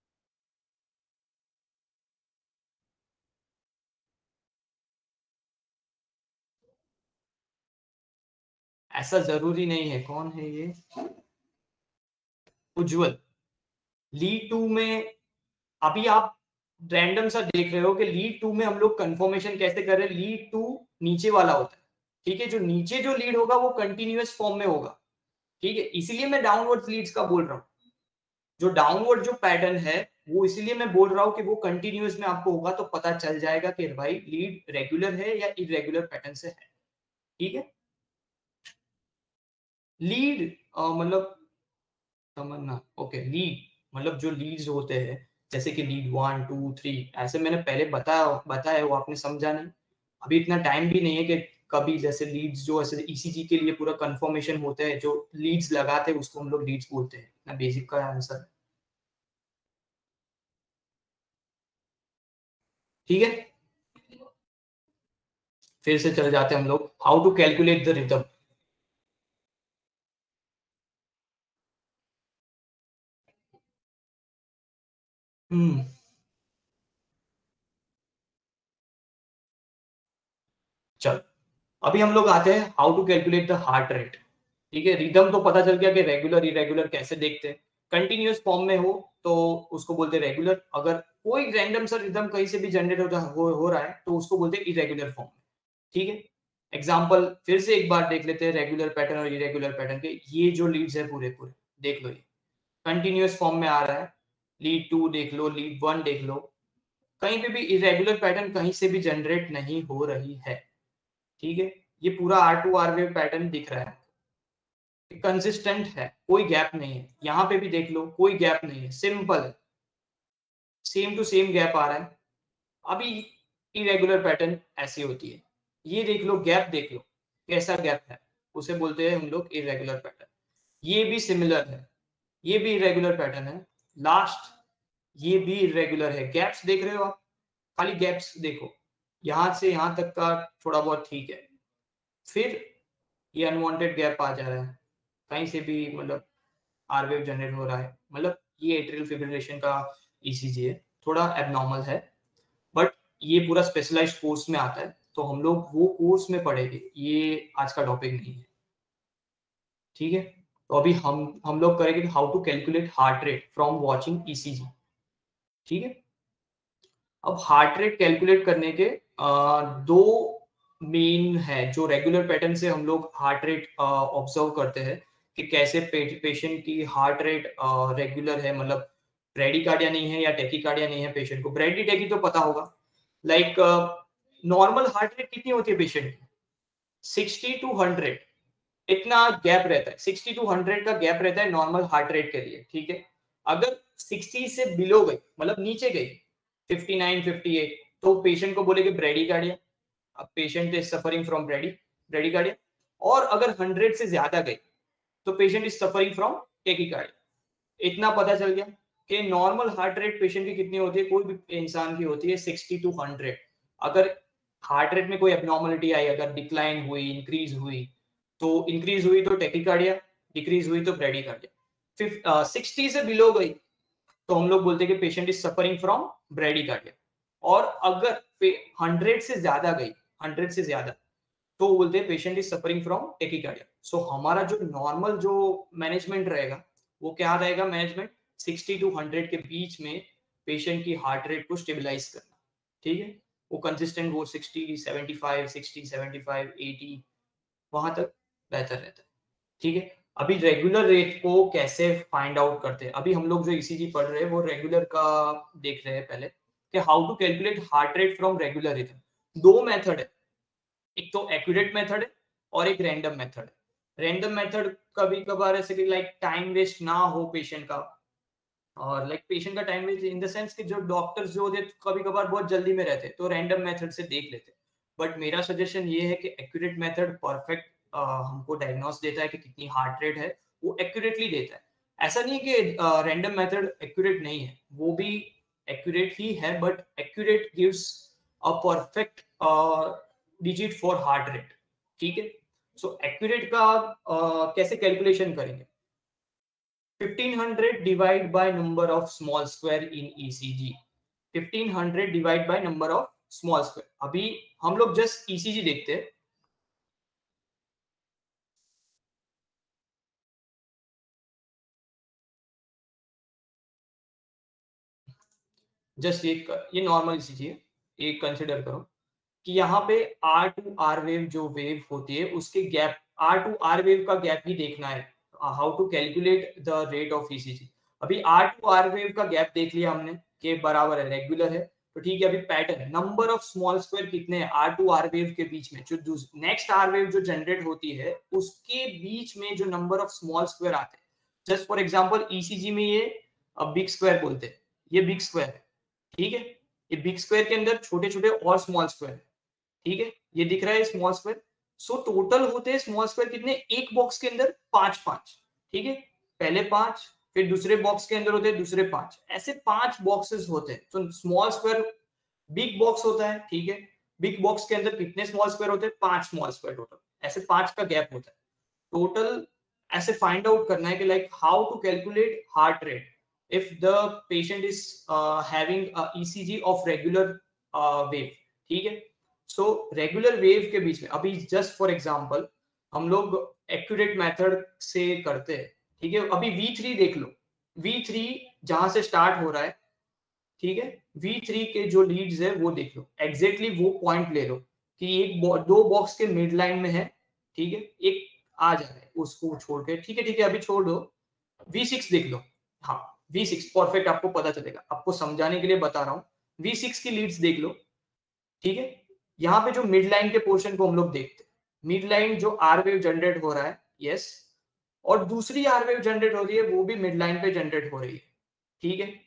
ऐसा जरूरी नहीं है। कौन है ये? उज्जवल। लीड टू में अभी आप रैंडम सा देख रहे हो कि लीड टू में हम लोग कंफर्मेशन कैसे कर रहे हैं। लीड टू नीचे वाला होता है, ठीक है, जो नीचे जो लीड होगा वो कंटिन्यूअस फॉर्म में होगा, ठीक है, इसीलिए मैं डाउनवर्ड लीड्स का बोल रहा हूँ। जो डाउनवर्ड जो पैटर्न है वो इसीलिए मैं बोल रहा हूँ कि वो कंटिन्यूअस में आपको होगा तो पता चल जाएगा कि भाई लीड रेगुलर है या इरेगुलर पैटर्न से है। ठीक है, लीड मतलब तमन्ना, ओके, लीड मतलब जो लीड्स होते हैं जैसे कि लीड वन टू थ्री, ऐसे मैंने पहले बताया बताया वो आपने समझा नहीं। अभी इतना टाइम भी नहीं है कि कभी जैसे लीड्स जो ऐसे ईसीजी के लिए पूरा कंफर्मेशन होता है, जो लीड्स लगाते हैं उसको हम लोग लीड्स बोलते हैं। इतना बेसिक का आंसर। ठीक है, फिर से चले जाते हैं हम लोग, how to calculate the rhythm. Hmm चल, अभी हम लोग आते हैं how to calculate the heart rate. ठीक है, रिदम तो पता चल गया कि रेगुलर इरेगुलर कैसे देखते हैं। कंटिन्यूअस फॉर्म में हो तो उसको बोलते हैं रेगुलर, अगर कोई रैंडम सा रिदम कहीं से भी जनरेट होता हो, हो रहा है तो उसको बोलते हैं इरेगुलर फॉर्म में। ठीक है, एग्जांपल फिर से एक बार देख लेते हैं रेगुलर पैटर्न और इरेगुलर पैटर्न के। ये जो लीड्स है पूरे पूरे देख लो, ये कंटिन्यूअस फॉर्म में आ रहा है। लीड टू देख लो, लीड वन देख लो, कहीं पे भी इरेगुलर पैटर्न कहीं से भी जनरेट नहीं हो रही है। ठीक है, ये पूरा R to R wave pattern दिख रहा है, कंसिस्टेंट है, कोई गैप नहीं है। यहाँ पे भी देख लो, कोई गैप नहीं है, सिंपल है, सेम टू सेम गैप आ रहा है। अभी इरेगुलर पैटर्न ऐसी होती है, ये देख लो, गैप देख लो कैसा गैप है, उसे बोलते हैं हम लोग इरेगुलर पैटर्न। ये भी सिमिलर है, ये भी इरेगुलर पैटर्न है। लास्ट ये भी इरेगुलर है, गैप्स देख रहे हो आप, खाली गैप्स देखो, यहां से यहां तक का थोड़ा बहुत ठीक है, फिर ये अनवांटेड गैप आ जा रहा है, कहीं से भी मतलब आर वेव जनरेट हो रहा है, मतलब ये एट्रियल फिब्रिलेशन का ईसीजी है, थोड़ा एबनॉर्मल है, बट ये पूरा स्पेशलाइज्ड कोर्स में आता है तो हम लोग वो कोर्स में पढ़ेंगे, ये आज का टॉपिक नहीं है। ठीक है, तो अभी हम हम लोग करेंगे how to calculate heart rate from watching ECG. ठीक है, अब हार्ट रेट कैलकुलेट करने के आ, दो मेन है जो रेगुलर पैटर्न से हम लोग हार्ट रेट ऑब्जर्व करते हैं कि कैसे पे, पेशेंट की हार्ट रेट रेगुलर है, मतलब ब्रेडिकार्डिया नहीं है या टेकिकार्डिया नहीं है पेशेंट को। ब्रेडी टेकी तो पता होगा, लाइक नॉर्मल हार्ट रेट कितनी होती है पेशेंट की? सिक्सटी टू हंड्रेड, इतना गैप रहता है, सिक्सटी टू हंड्रेड का गैप रहता है नॉर्मल हार्ट रेट के लिए। ठीक है, अगर सिक्सटी से बिलो गई मतलब नीचे गई फिफ्टी नाइन फिफ्टी एट तो पेशेंट को बोलेंगे ब्रेडिकार्डिया, अब patient is suffering from brady bradycardia. और अगर हंड्रेड से ज्यादा गई तो patient is suffering from tachycardia. इतना पता चल गया कि नॉर्मल हार्ट रेट पेशेंट की कितनी होती है, कोई भी इंसान की होती है सिक्सटी टू हंड्रेड। अगर हार्ट रेट में कोई एबनॉर्मलिटी आई, अगर डिक्लाइन हुई, इंक्रीज हुई, तो इंक्रीज हुई तो टेकिकार्डिया, डिक्रीज हुई तो ब्रेडिकार्डिया। सिक्सटी से बिलो गई तो हम लोग बोलते हैं कि patient is suffering from bradycardia. और अगर हंड्रेड से ज्यादा गई, हंड्रेड से ज्यादा, तो बोलते हैं patient is suffering from tachycardia. So हमारा जो नॉर्मल जो मैनेजमेंट रहेगा वो क्या रहेगा? मैनेजमेंट सिक्सटी टू हंड्रेड के बीच में पेशेंट की हार्ट रेट को स्टेबलाइज करना। ठीक है, वो कंसिस्टेंट वो sixty seventy five sixty seventy five eighty वहां तक बेहतर रहता है। ठीक है, अभी रेगुलर रेट को कैसे फाइंड आउट करते हैं? अभी हम लोग जो ईसीजी पढ़ रहे हैं वो रेगुलर का देख रहे हैं पहले कि how to calculate heart rate from regular rhythm. दो मेथड है, एक तो एक्यूरेट मेथड है और एक रैंडम मेथड है। रैंडम मेथड कभी कभार ऐसे कि लाइक टाइम वेस्ट ना हो पेशेंट का, और लाइक पेशेंट का time waste in the sense कि जो डॉक्टर्स जो होते कभी कभार बहुत जल्दी में रहते तो रैंडम मेथड से देख लेते, बट मेरा सजेशन ये है कि एक्यूरेट मेथड परफेक्ट हमको डायग्नोस देता है कि कितनी हार्ट रेट है, वो एक्यूरेटली देता है। ऐसा नहीं है कि रैंडम मेथड एक्यूरेट नहीं है, वो भी एक्यूरेट ही है, but accurate gives a perfect digit for heart rate. ठीक है, सो एक्यूरेट का uh, कैसे कैलकुलेशन करेंगे? fifteen hundred divide by number of small square in E C G. fifteen hundred divide by number of small square. अभी हम लोग just E C G देखते हैं। जस्ट एक ये नॉर्मल E C G है, एक कंसिडर करो कि यहाँ पे R टू R वेव जो वेव होती है उसके gap, R to R wave का गैप ही देखना है, how to calculate the rate of E C G। अभी R टू R वेव का गैप देख लिया हमने कि बराबर है, रेगुलर है, तो ठीक है। अभी pattern number of small square कितने हैं R टू R वेव के बीच में, जो नेक्स्ट R वेव जो जनरेट होती है उसके बीच में जो नंबर ऑफ स्मॉल स्क्वायर आते हैं, just for example E C G में ये बिग स्क्वायर बोलते हैं, ये बिग स्क्वायर है, ठीक है। ये बिग स्क्वायर के अंदर छोटे छोटे और स्मॉल स्क्वायर है, ठीक है, ये दिख रहा है स्मॉल स्क्वायर। सो टोटल होते हैं स्मॉल स्क्वायर कितने, एक बॉक्स के अंदर पांच पांच, ठीक है, पहले पांच, फिर दूसरे बॉक्स के अंदर होते हैं दूसरे पांच, ऐसे पांच बॉक्सेस होते हैं। तो स्मॉल स्क्वायर बिग बॉक्स होता है, ठीक है, बिग बॉक्स के अंदर कितने स्मॉल स्क्वायर होते हैं, पांच स्मॉल स्क्वायर टोटल, ऐसे पांच का गैप होता है टोटल। ऐसे फाइंड आउट करना है कि like how to calculate heart rate if the patient is uh, having a E C G of regular uh, wave, ठीक है। सो रेगुलर वेव के बीच में अभी जस्ट फॉर एग्जांपल हम लोग एक्यूरेट मेथड से करते हैं, ठीक है। अभी V थ्री देख लो, V थ्री जहां से स्टार्ट हो रहा है, ठीक है, V थ्री के जो लीड्स है वो देख लो, एग्जैक्टली वो पॉइंट ले लो कि एक दो बॉक्स के मिड लाइन में है, ठीक है, एक आ जा रहा है उसको छोड़ के, ठीक है ठीक है, अभी छोड़ दो। V सिक्स देख लो, हाँ V सिक्स परफेक्ट, आपको पता चलेगा, आपको समझाने के लिए बता रहा हूँ। V सिक्स की लीड्स देख लो, ठीक है। यहाँ पे जो मिड लाइन के पोर्शन को हम लोग देखते हैं, मिड लाइन जो आर वेव जनरेट हो रहा है, यस, और दूसरी आर वेव जनरेट हो रही है वो भी मिड लाइन पे जनरेट हो रही है, ठीक है।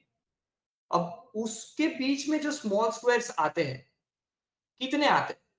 अब उसके बीच में जो स्मॉल स्क्वायर्स आते हैं, कितने आते हैं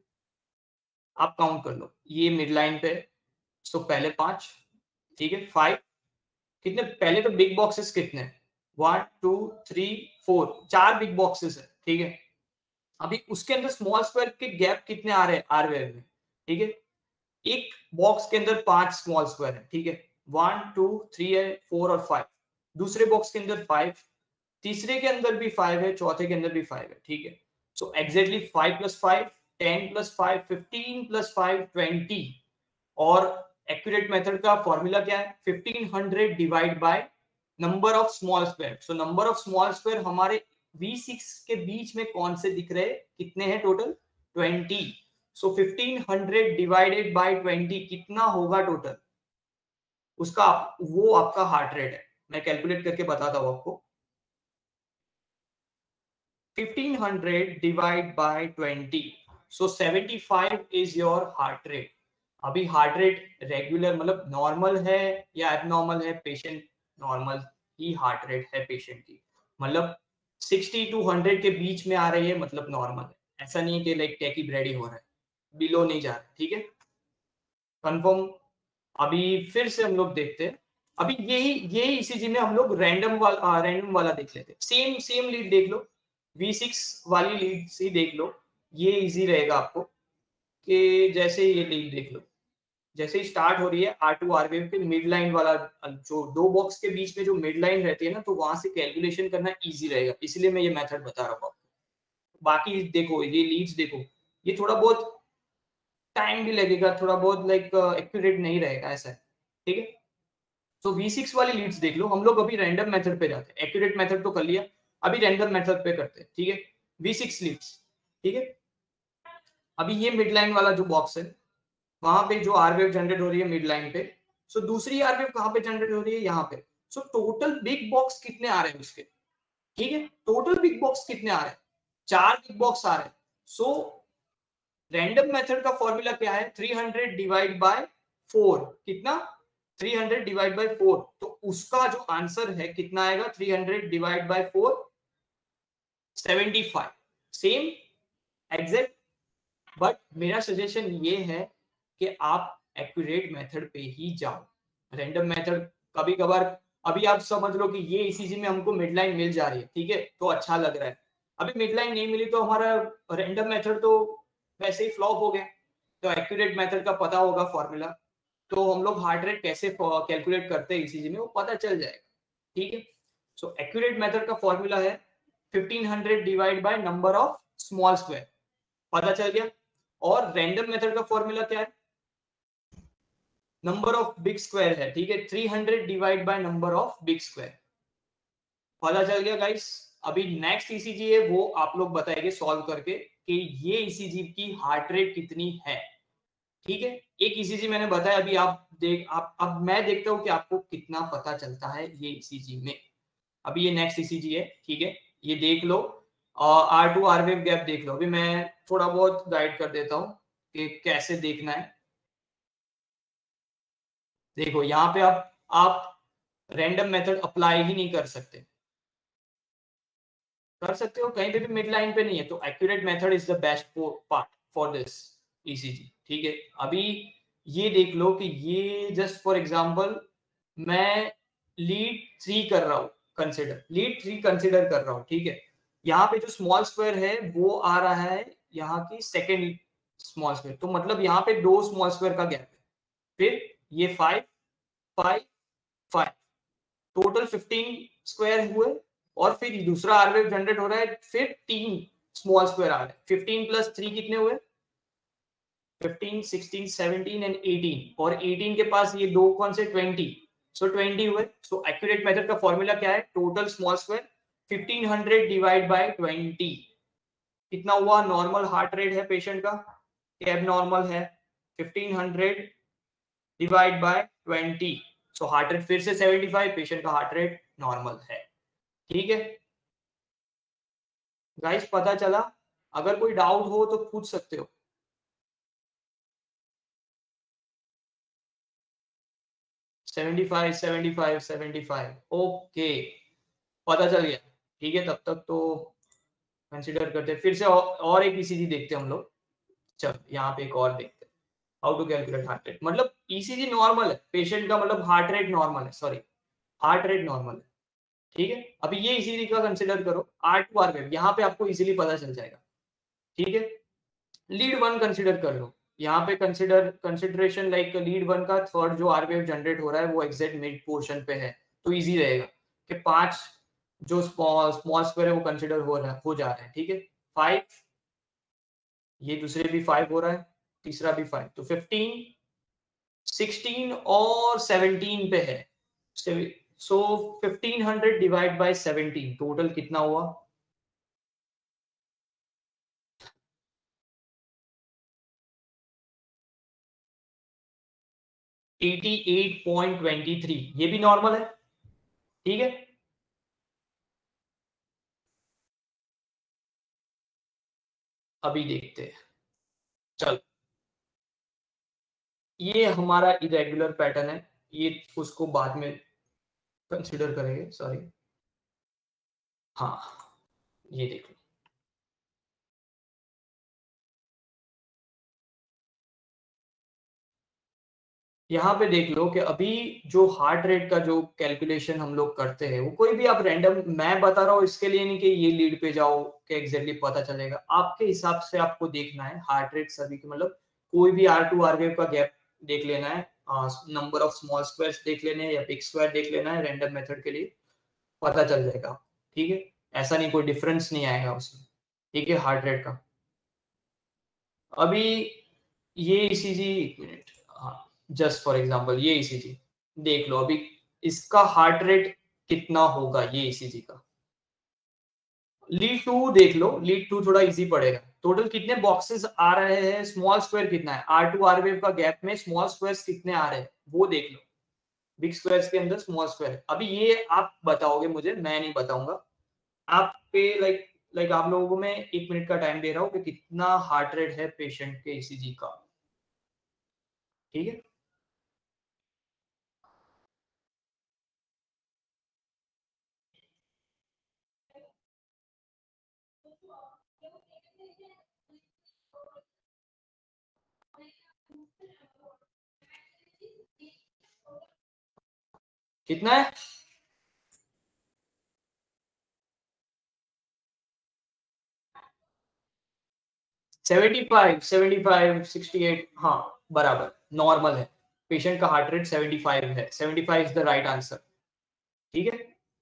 आप काउंट कर लो, ये मिड लाइन पे, सो पहले पांच, ठीक है, फाइव, कितने पहले तो बिग बॉक्सेस कितने, वन टू थ्री फोर, चार बिग बॉक्सेस है, ठीक है। अभी उसके अंदर स्मॉल स्क्वायर के गैप कितने आ रहे हैं आर वेव में, ठीक है, एक बॉक्स के अंदर पांच स्मॉल स्क्वायर है, ठीक है, वन टू थ्री है, फोर और फाइव, दूसरे बॉक्स के अंदर फाइव, तीसरे के अंदर भी फाइव है, चौथे के अंदर भी फाइव है, ठीक है। So exactly five plus five, ten plus five, fifteen plus five, twenty. और एक्यूरेट मेथड का फॉर्मूला क्या है, fifteen hundred divide by number of small square. So number of small square हमारे V सिक्स के बीच में कौन से दिख रहे, कितने हैं total, twenty. So fifteen hundred divided by twenty कितना होगा टोटल, उसका आप, वो आपका हार्ट रेट है। मैं कैलकुलेट करके बताता हूं आपको, fifteen hundred divide by twenty, so seventy five is your heart rate. अभी हार्ट रेट रेगुलर मतलब नॉर्मल है या एबनॉर्मल है, पेशेंट नॉर्मल ही हार्ट रेट है पेशेंट की, मतलब सिक्सटी टू हंड्रेड के बीच में आ रही है, मतलब नॉर्मल है। ऐसा नहीं है कि लाइक टैकीब्रेडी हो रहा है, बिलो नहीं जा रहा है, ठीक है, कंफर्म। अभी फिर से हम लोग देखते हैं, अभी यही यही ईसीजी में हम लोग रैंडम वाला रैंडम वाला देख लेते हैं, सेम सेम लीड देख लो, V सिक्स वाली लीड से देख लो, ये इजी रहेगा आपको कि जैसे ये लीड देख लो, जैसे ही स्टार्ट हो रही है आर टू आर वेव के मिड लाइन वाला, जो दो बॉक्स के बीच में जो मिड लाइन रहती है ना, तो वहां से कैलकुलेशन करना इजी रहेगा, इसलिए मैं ये मेथड बता रहा हूँ आपको। बाकी देखो ये लीड्स देखो, ये थोड़ा बहुत टाइम भी लगेगा, थोड़ा बहुत लाइक एक्यूरेट नहीं रहेगा, ऐसा है, ठीक है। तो V सिक्स वाली लीड्स देख लो, हम लोग अभी रैंडम मेथड पे जाते हैं, एक्यूरेट मेथड तो कर लिया, अभी रैंडम मेथड पे करते हैं, ठीक है। V सिक्स लीड्स, ठीक है। अभी ये मिड लाइन वाला जो बॉक्स है, वहां पे जो आर वेव जनरेट हो रही है मिड लाइन पे, सो so दूसरी आर वेव कहां पे जनरेट हो रही है, यहाँ पे। सो टोटल बिग बॉक्स कितने आ रहे हैं उसके, ठीक है, टोटल बिग बॉक्स कितने आ रहे हैं, चार बिग बॉक्स आ रहे हैं। सो रैंडम मेथड का फॉर्मूला क्या है, three hundred divide by four, कितना three hundred divide by four, तो उसका जो आंसर है कितना आएगा, three hundred divide by four, seventy five, same exact. But मेरा सजेशन ये है कि आप एक्यूरेट मेथड पे ही जाओ, रैंडम मेथड कभी कभार, अभी आप समझ लो कि ये ईसीजी में हमको मिड लाइन मिल जा रही है, ठीक है, तो अच्छा लग रहा है। अभी मिड लाइन नहीं मिली तो हमारा रैंडम मेथड तो वैसे ही फ्लॉप हो गया। तो एक्यूरेट मेथड का पता होगा फॉर्मूला, तो हम लोग हार्ट रेट कैसे कैलकुलेट करते हैं ईसीजी में वो पता चल जाएगा, ठीक है। सो एक्यूरेट मेथड का फॉर्मूला है fifteen hundred divide by number of small square, पता चल गया। और रैंडम मेथड का फॉर्मूला क्या है, नंबर ऑफ बिग स्क्वायर है, ठीक है, three hundred divide by number of big square, पता चल गया गाइस। अभी नेक्स्ट ईसीजी है वो आप लोग बताएंगे सॉल्व करके कि ये ईसीजी की हार्ट रेट कितनी है, ठीक है। एक ईसीजी मैंने बताया, अभी आप देख आप अब मैं देखता हूं कि आपको कितना पता चलता है ये ईसीजी में। अभी ये नेक्स्ट ईसीजी है, ठीक है, ये देख लो, R to R wave gap देख लो। अभी मैं थोड़ा बहुत गाइड कर देता हूँ कि कैसे देखना है। देखो यहाँ पे आप आप रैंडम मेथड अप्लाई ही नहीं कर सकते, कर सकते हो कहीं पे भी मिड लाइन पे नहीं है, तो accurate method is the best part for this ECG, ठीक है। अभी ये देख लो कि ये जस्ट फॉर एग्जांपल मैं लीड थ्री कर रहा हूँ, कंसिडर लीड थ्री कंसिडर कर रहा हूँ, ठीक है। यहाँ पे जो स्मॉल स्क्वायर है वो आ रहा है यहाँ की सेकेंड स्मॉल स्क्वायर, तो मतलब यहाँ पे दो स्मॉल स्क्वायर का गैप है। फिर ये five five five, total fifteen square हुए, और फिर दूसरा आर वेव जनरेट हो रहा है, फिर तीन स्मॉल स्क्वायर आ रहे हैं, फिफ्टीन प्लस थ्री कितने हुए, fifteen, sixteen, seventeen and eighteen, और एटीन के पास ये दो कौन से, ट्वेंटी, सो ट्वेंटी हुए। सो एक्यूरेट मेथड का फॉर्मूला क्या है, total small square fifteen hundred divide by twenty, कितना हुआ, नॉर्मल हार्ट रेट है पेशेंट का, एब नॉर्मल है, fifteen hundred divide by twenty, so heart rate फिर से सेवेंटी फाइव, पेशेंट का हार्ट रेट नॉर्मल है, ठीक है गाइस, पता चला। अगर कोई डाउट हो तो पूछ सकते हो। Seventy five seventy five seventy five, okay, पता चल गया, ठीक है। तब तक तो कंसीडर करते हैं, फिर से और, और एक ईसीजी देखते हैं हम लोग। चल यहाँ पे एक और देखते हैं, how to calculate heart rate, मतलब ईसीजी नॉर्मल है पेशेंट का, मतलब हार्ट रेट नॉर्मल है, सॉरी हार्ट रेट नॉर्मल है, ठीक है। अभी ये ईसीजी का कंसीडर करो, आर टू आर वेव, यहाँ पे आपको इजीली पता चल जाएगा, ठीक है। लीड वन कंसीडर कर लो, यहाँ पे consider consideration like lead one का थर्ड जो आर वेव जनरेट हो रहा है वो एग्जैक्ट मिड पोर्शन पे है, तो इजी रहेगा कि पांच जो स्मॉल स्मॉल स्क्वायर है वो कंसीडर हो रहा हो जा रहा है, ठीक है। फाइव, ये दूसरे भी फाइव हो रहा है, तीसरा भी फाइव, तो फिफ्टीन, सिक्सटीन और सेवनटीन पे है, so fifteen hundred divide by seventeen, total कितना हुआ, eighty eight point two three, ये भी नॉर्मल है, ठीक है। अभी देखते हैं, चल ये हमारा इरेगुलर पैटर्न है, ये उसको बाद में कंसीडर करेंगे, सॉरी, हाँ ये देख लो, यहाँ पे देख लो कि अभी जो हार्ट रेट का जो कैलकुलेशन हम लोग करते हैं वो कोई भी आप रैंडम, मैं बता रहा हूँ इसके लिए नहीं कि ये लीड पे जाओ कि एग्जैक्टली पता चलेगा, आपके हिसाब से आपको देखना है हार्ट रेट सभी के, मतलब कोई भी आर टू आर वेव का गैप देख लेना है, नंबर ऑफ स्मॉल स्क्वायर्स देख लेने हैं या बिग स्क्वायर देख लेना है, रैंडम मेथड के लिए पता चल जाएगा, ठीक है। ऐसा नहीं कोई डिफरेंस नहीं आएगा उसमें, ठीक है, हार्ट रेट का। अभी ये ईसीजी, एक मिनट, हाँ जस्ट फॉर एग्जांपल ये ईसीजी देख लो, अभी इसका हार्ट रेट कितना होगा ये ईसीजी का, लीड टू देख लो, लीड टू थोड़ा इजी पड़ेगा, टोटल कितने बॉक्सेस आ रहे हैं, स्मॉल स्क्वायर कितना है, आर टू आर वेव का गैप में स्मॉल स्क्वायर्स कितने आ रहे हैं वो देख लो, बिग स्क्वायर्स के अंदर स्मॉल स्क्वायर, अभी ये आप बताओगे मुझे, मैं नहीं बताऊंगा, आप पे लाइक लाइक आप लोगों को मैं एक मिनट का टाइम दे रहा हूँ कि कितना हार्ट रेट है पेशेंट के ईसीजी का, ठीक है। कितना है? Seventy five, seventy five, sixty eight, हाँ बराबर नॉर्मल है। पेशेंट का हार्ट रेट सेवेंटी फाइव है। Seventy five is the right answer. ठीक है,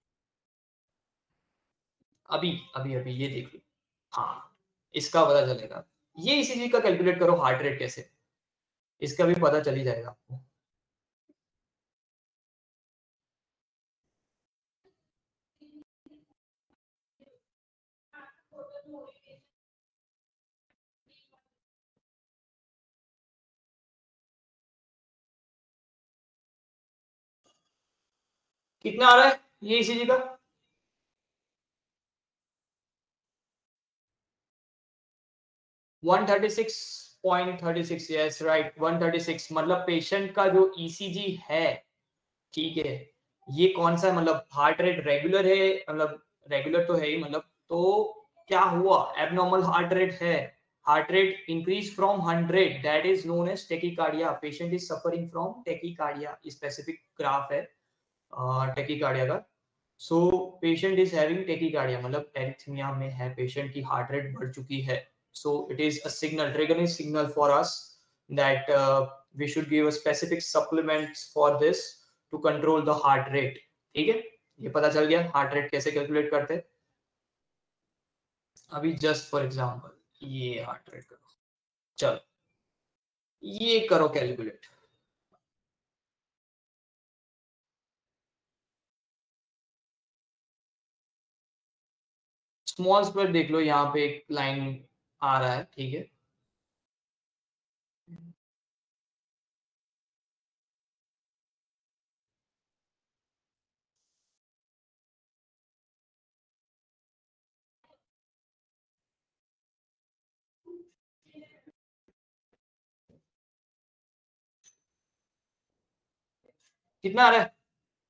अभी अभी अभी ये देख लो। हाँ, इसका पता चलेगा। ये ईसीजी का कैलकुलेट करो हार्ट रेट कैसे, इसका भी पता चल ही जाएगा आपको। कितना आ रहा है ये ईसीजी का? One thirty six point thirty six, yes right, one thirty six. मतलब पेशेंट का जो ईसीजी है, ठीक है, ये कौन सा, मतलब हार्ट रेट रेगुलर है, मतलब रेगुलर तो है ही, मतलब तो क्या हुआ, एबनॉर्मल हार्ट रेट है, heart rate increase from hundred, that is known as tachycardia, patient is suffering from tachycardia, specific graph है टेकीकार्डिया का। So patient is having tachycardia, मतलब एरिथमिया में है पेशेंट की, हार्ट रेट बढ़ चुकी है। So it is a signal, trigger is signal for us that we should give a specific supplements for this to control the heart rate. ठीक है, ये पता चल गया हार्ट रेट कैसे कैलकुलेट करते हैं। अभी जस्ट फॉर एग्जांपल ये हार्ट रेट करो, चलो ये करो कैलकुलेट। स्मॉल्स पर देख लो, यहाँ पे एक लाइन आ रहा है, ठीक है, कितना आ रहा है?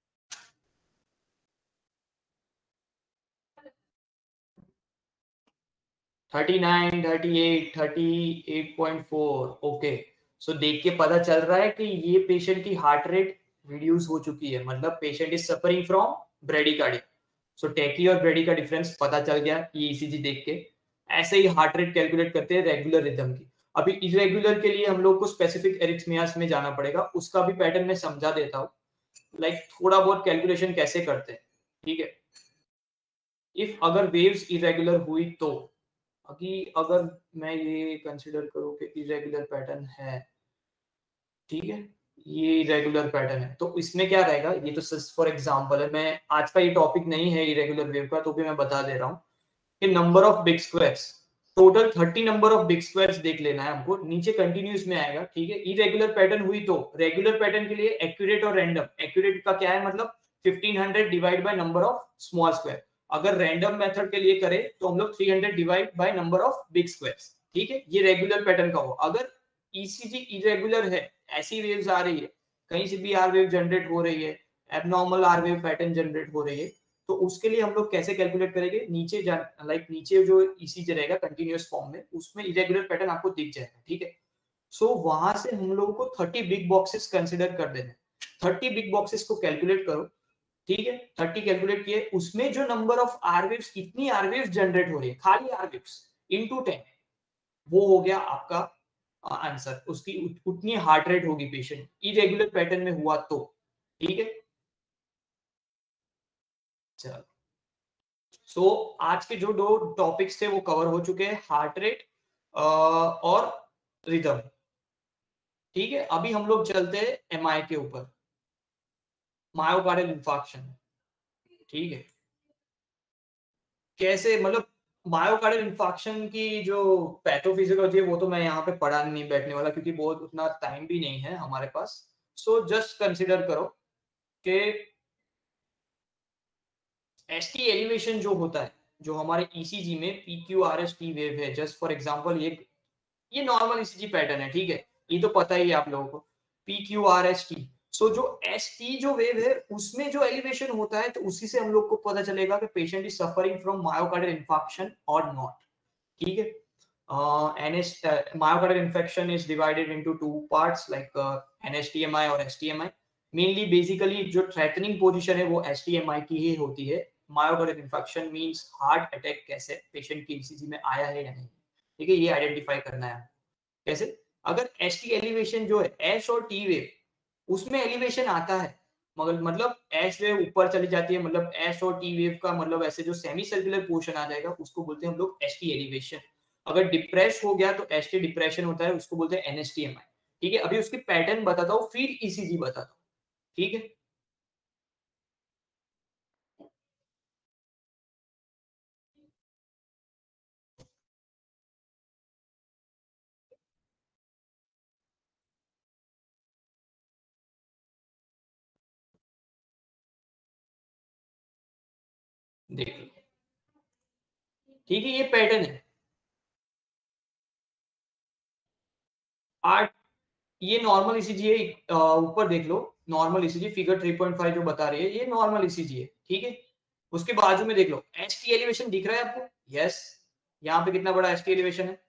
Thirty nine, thirty eight, thirty eight point four, okay. So देख के पता चल रहा है कि ये पेशेंट की हार्ट रेट रिड्यूस हो चुकी है, मतलब patient is suffering from bradycardia. So tachy और ब्रेडी का डिफरेंस पता चल गया ये ईसीजी देख के। ऐसे ही हार्ट रेट कैलकुलेट करते हैं रेगुलर रिदम की। अभी इरेगुलर के लिए हम लोग को स्पेसिफिक एरिथमियास में जाना पड़ेगा, उसका भी पैटर्न मैं समझा देता हूँ, लाइक like, थोड़ा बहुत कैलकुलेशन कैसे करते हैं। ठीक है, इफ अगर वेव्स इरेगुलर हुई तो, अभी अगर मैं ये कंसिडर करूँ कि इरेगुलर पैटर्न है, ठीक है, ये इरेगुलर पैटर्न है, तो इसमें क्या रहेगा, ये तो फॉर एग्जांपल है, मैं आज का ये टॉपिक नहीं है इरेगुलर वेव का, तो भी मैं बता दे रहा हूँ कि number of big squares, total thirty number of big squares देख लेना है हमको, नीचे कंटिन्यूस में आएगा। ठीक है, इरेगुलर पैटर्न हुई तो, रेगुलर पैटर्न के लिए एक्यूरेट और रैंडम, एक्यूरेट का क्या है मतलब fifteen hundred divide by number of small square, अगर रैंडम मेथड के लिए करें तो हम लोग three hundred divide by number of big squares. ठीक है, ये रेगुलर पैटर्न का हो। अगर ईसीजी इरेगुलर है, ऐसी वेव्स आ रही है, कहीं से भी आर वेव जनरेट हो रही है, abnormal R wave pattern generate हो रही है, तो उसके लिए हम लोग कैसे कैलकुलेट करेंगे, नीचे जान लाइक नीचे जो ईसीजी रहेगा कंटिन्यूअस फॉर्म में, उसमें इरेगुलर पैटर्न आपको दिख जाएगा। ठीक है, सो so, वहां से हम लोगों को थर्टी बिग बॉक्सेस कंसिडर कर देने, थर्टी बिग बॉक्सेस को कैलकुलेट करो। ठीक है, थर्टी कैलकुलेट किए, उसमें जो नंबर ऑफ आरवेव्स, कितनी आरवेव्स जनरेट हो रही है, खाली आरवेव्स इनटू टेन, वो हो गया आपका आंसर, उसकी उतनी हार्ट रेट होगी पेशेंट इरेगुलर पैटर्न में हुआ तो। ठीक है, चलो सो so, आज के जो दो टॉपिक्स थे वो कवर हो चुके हैं, हार्ट रेट और रिदम। ठीक है, अभी हम लोग चलते हैं एमआई के ऊपर, मायोकार्डियल इंफार्क्शन। ठीक है, कैसे मतलब मायोकार्डियल इंफार्क्शन की जो पैथोफिजियोलॉजी है वो तो मैं यहाँ पे पढ़ा नहीं बैठने वाला, क्योंकि बहुत उतना टाइम भी नहीं है हमारे पास। सो जस्ट कंसिडर करो कि एसटी एलिवेशन जो होता है, जो हमारे ईसीजी में पीक्यूआरएसटी वेव है, जस्ट फॉर एग्जांपल ये ये नॉर्मल ईसीजी पैटर्न है। ठीक है, ये तो पता ही है आप लोगों को, पीक्यूआरएसटी। सो जो एसटी जो वेव है उसमें जो एलिवेशन होता है, तो उसी से हम लोग को पता चलेगा कि patient is suffering from myocardial infarction और नॉट। ठीक है, NS myocardial infection is divided into two parts like NSTEMI और एसटीएमआई। मेनली बेसिकली जो थ्रेटनिंग पोजीशन है वो एस टी एम आई की ही होती है। Myocardial infection means heart attack कैसे पेशेंट की ईसीजी में आया है या नहीं, ठीक है, ये आइडेंटिफाई करना है। कैसे? अगर एस टी एलिवेशन जो है एस और टी वेव उसमें एलिवेशन आता है, मगर मतलब एस वेव ऊपर चली जाती है, मतलब एस और टी वेव का मतलब ऐसे जो सेमी सर्कुलर पोर्शन आ जाएगा उसको बोलते हैं हम लोग एस टी एलिवेशन। अगर डिप्रेस हो गया तो एस टी डिप्रेशन होता है, उसको बोलते हैं N S T M I. ठीक है, अभी उसकी पैटर्न बताता हूँ फिर ईसीजी बताता हूँ, ठीक है। देख लो, ठीक है, ये पैटर्न है। आठ ये नॉर्मल ईसीजी है, अ, ऊपर देख लो, normal ECG figure three point five जो बता रही है ये नॉर्मल ईसीजी है, ठीक है। उसके बाजू में देख लो एसटी एलिवेशन दिख रहा है आपको, यस। यहाँ पे कितना बड़ा एसटी एलिवेशन है,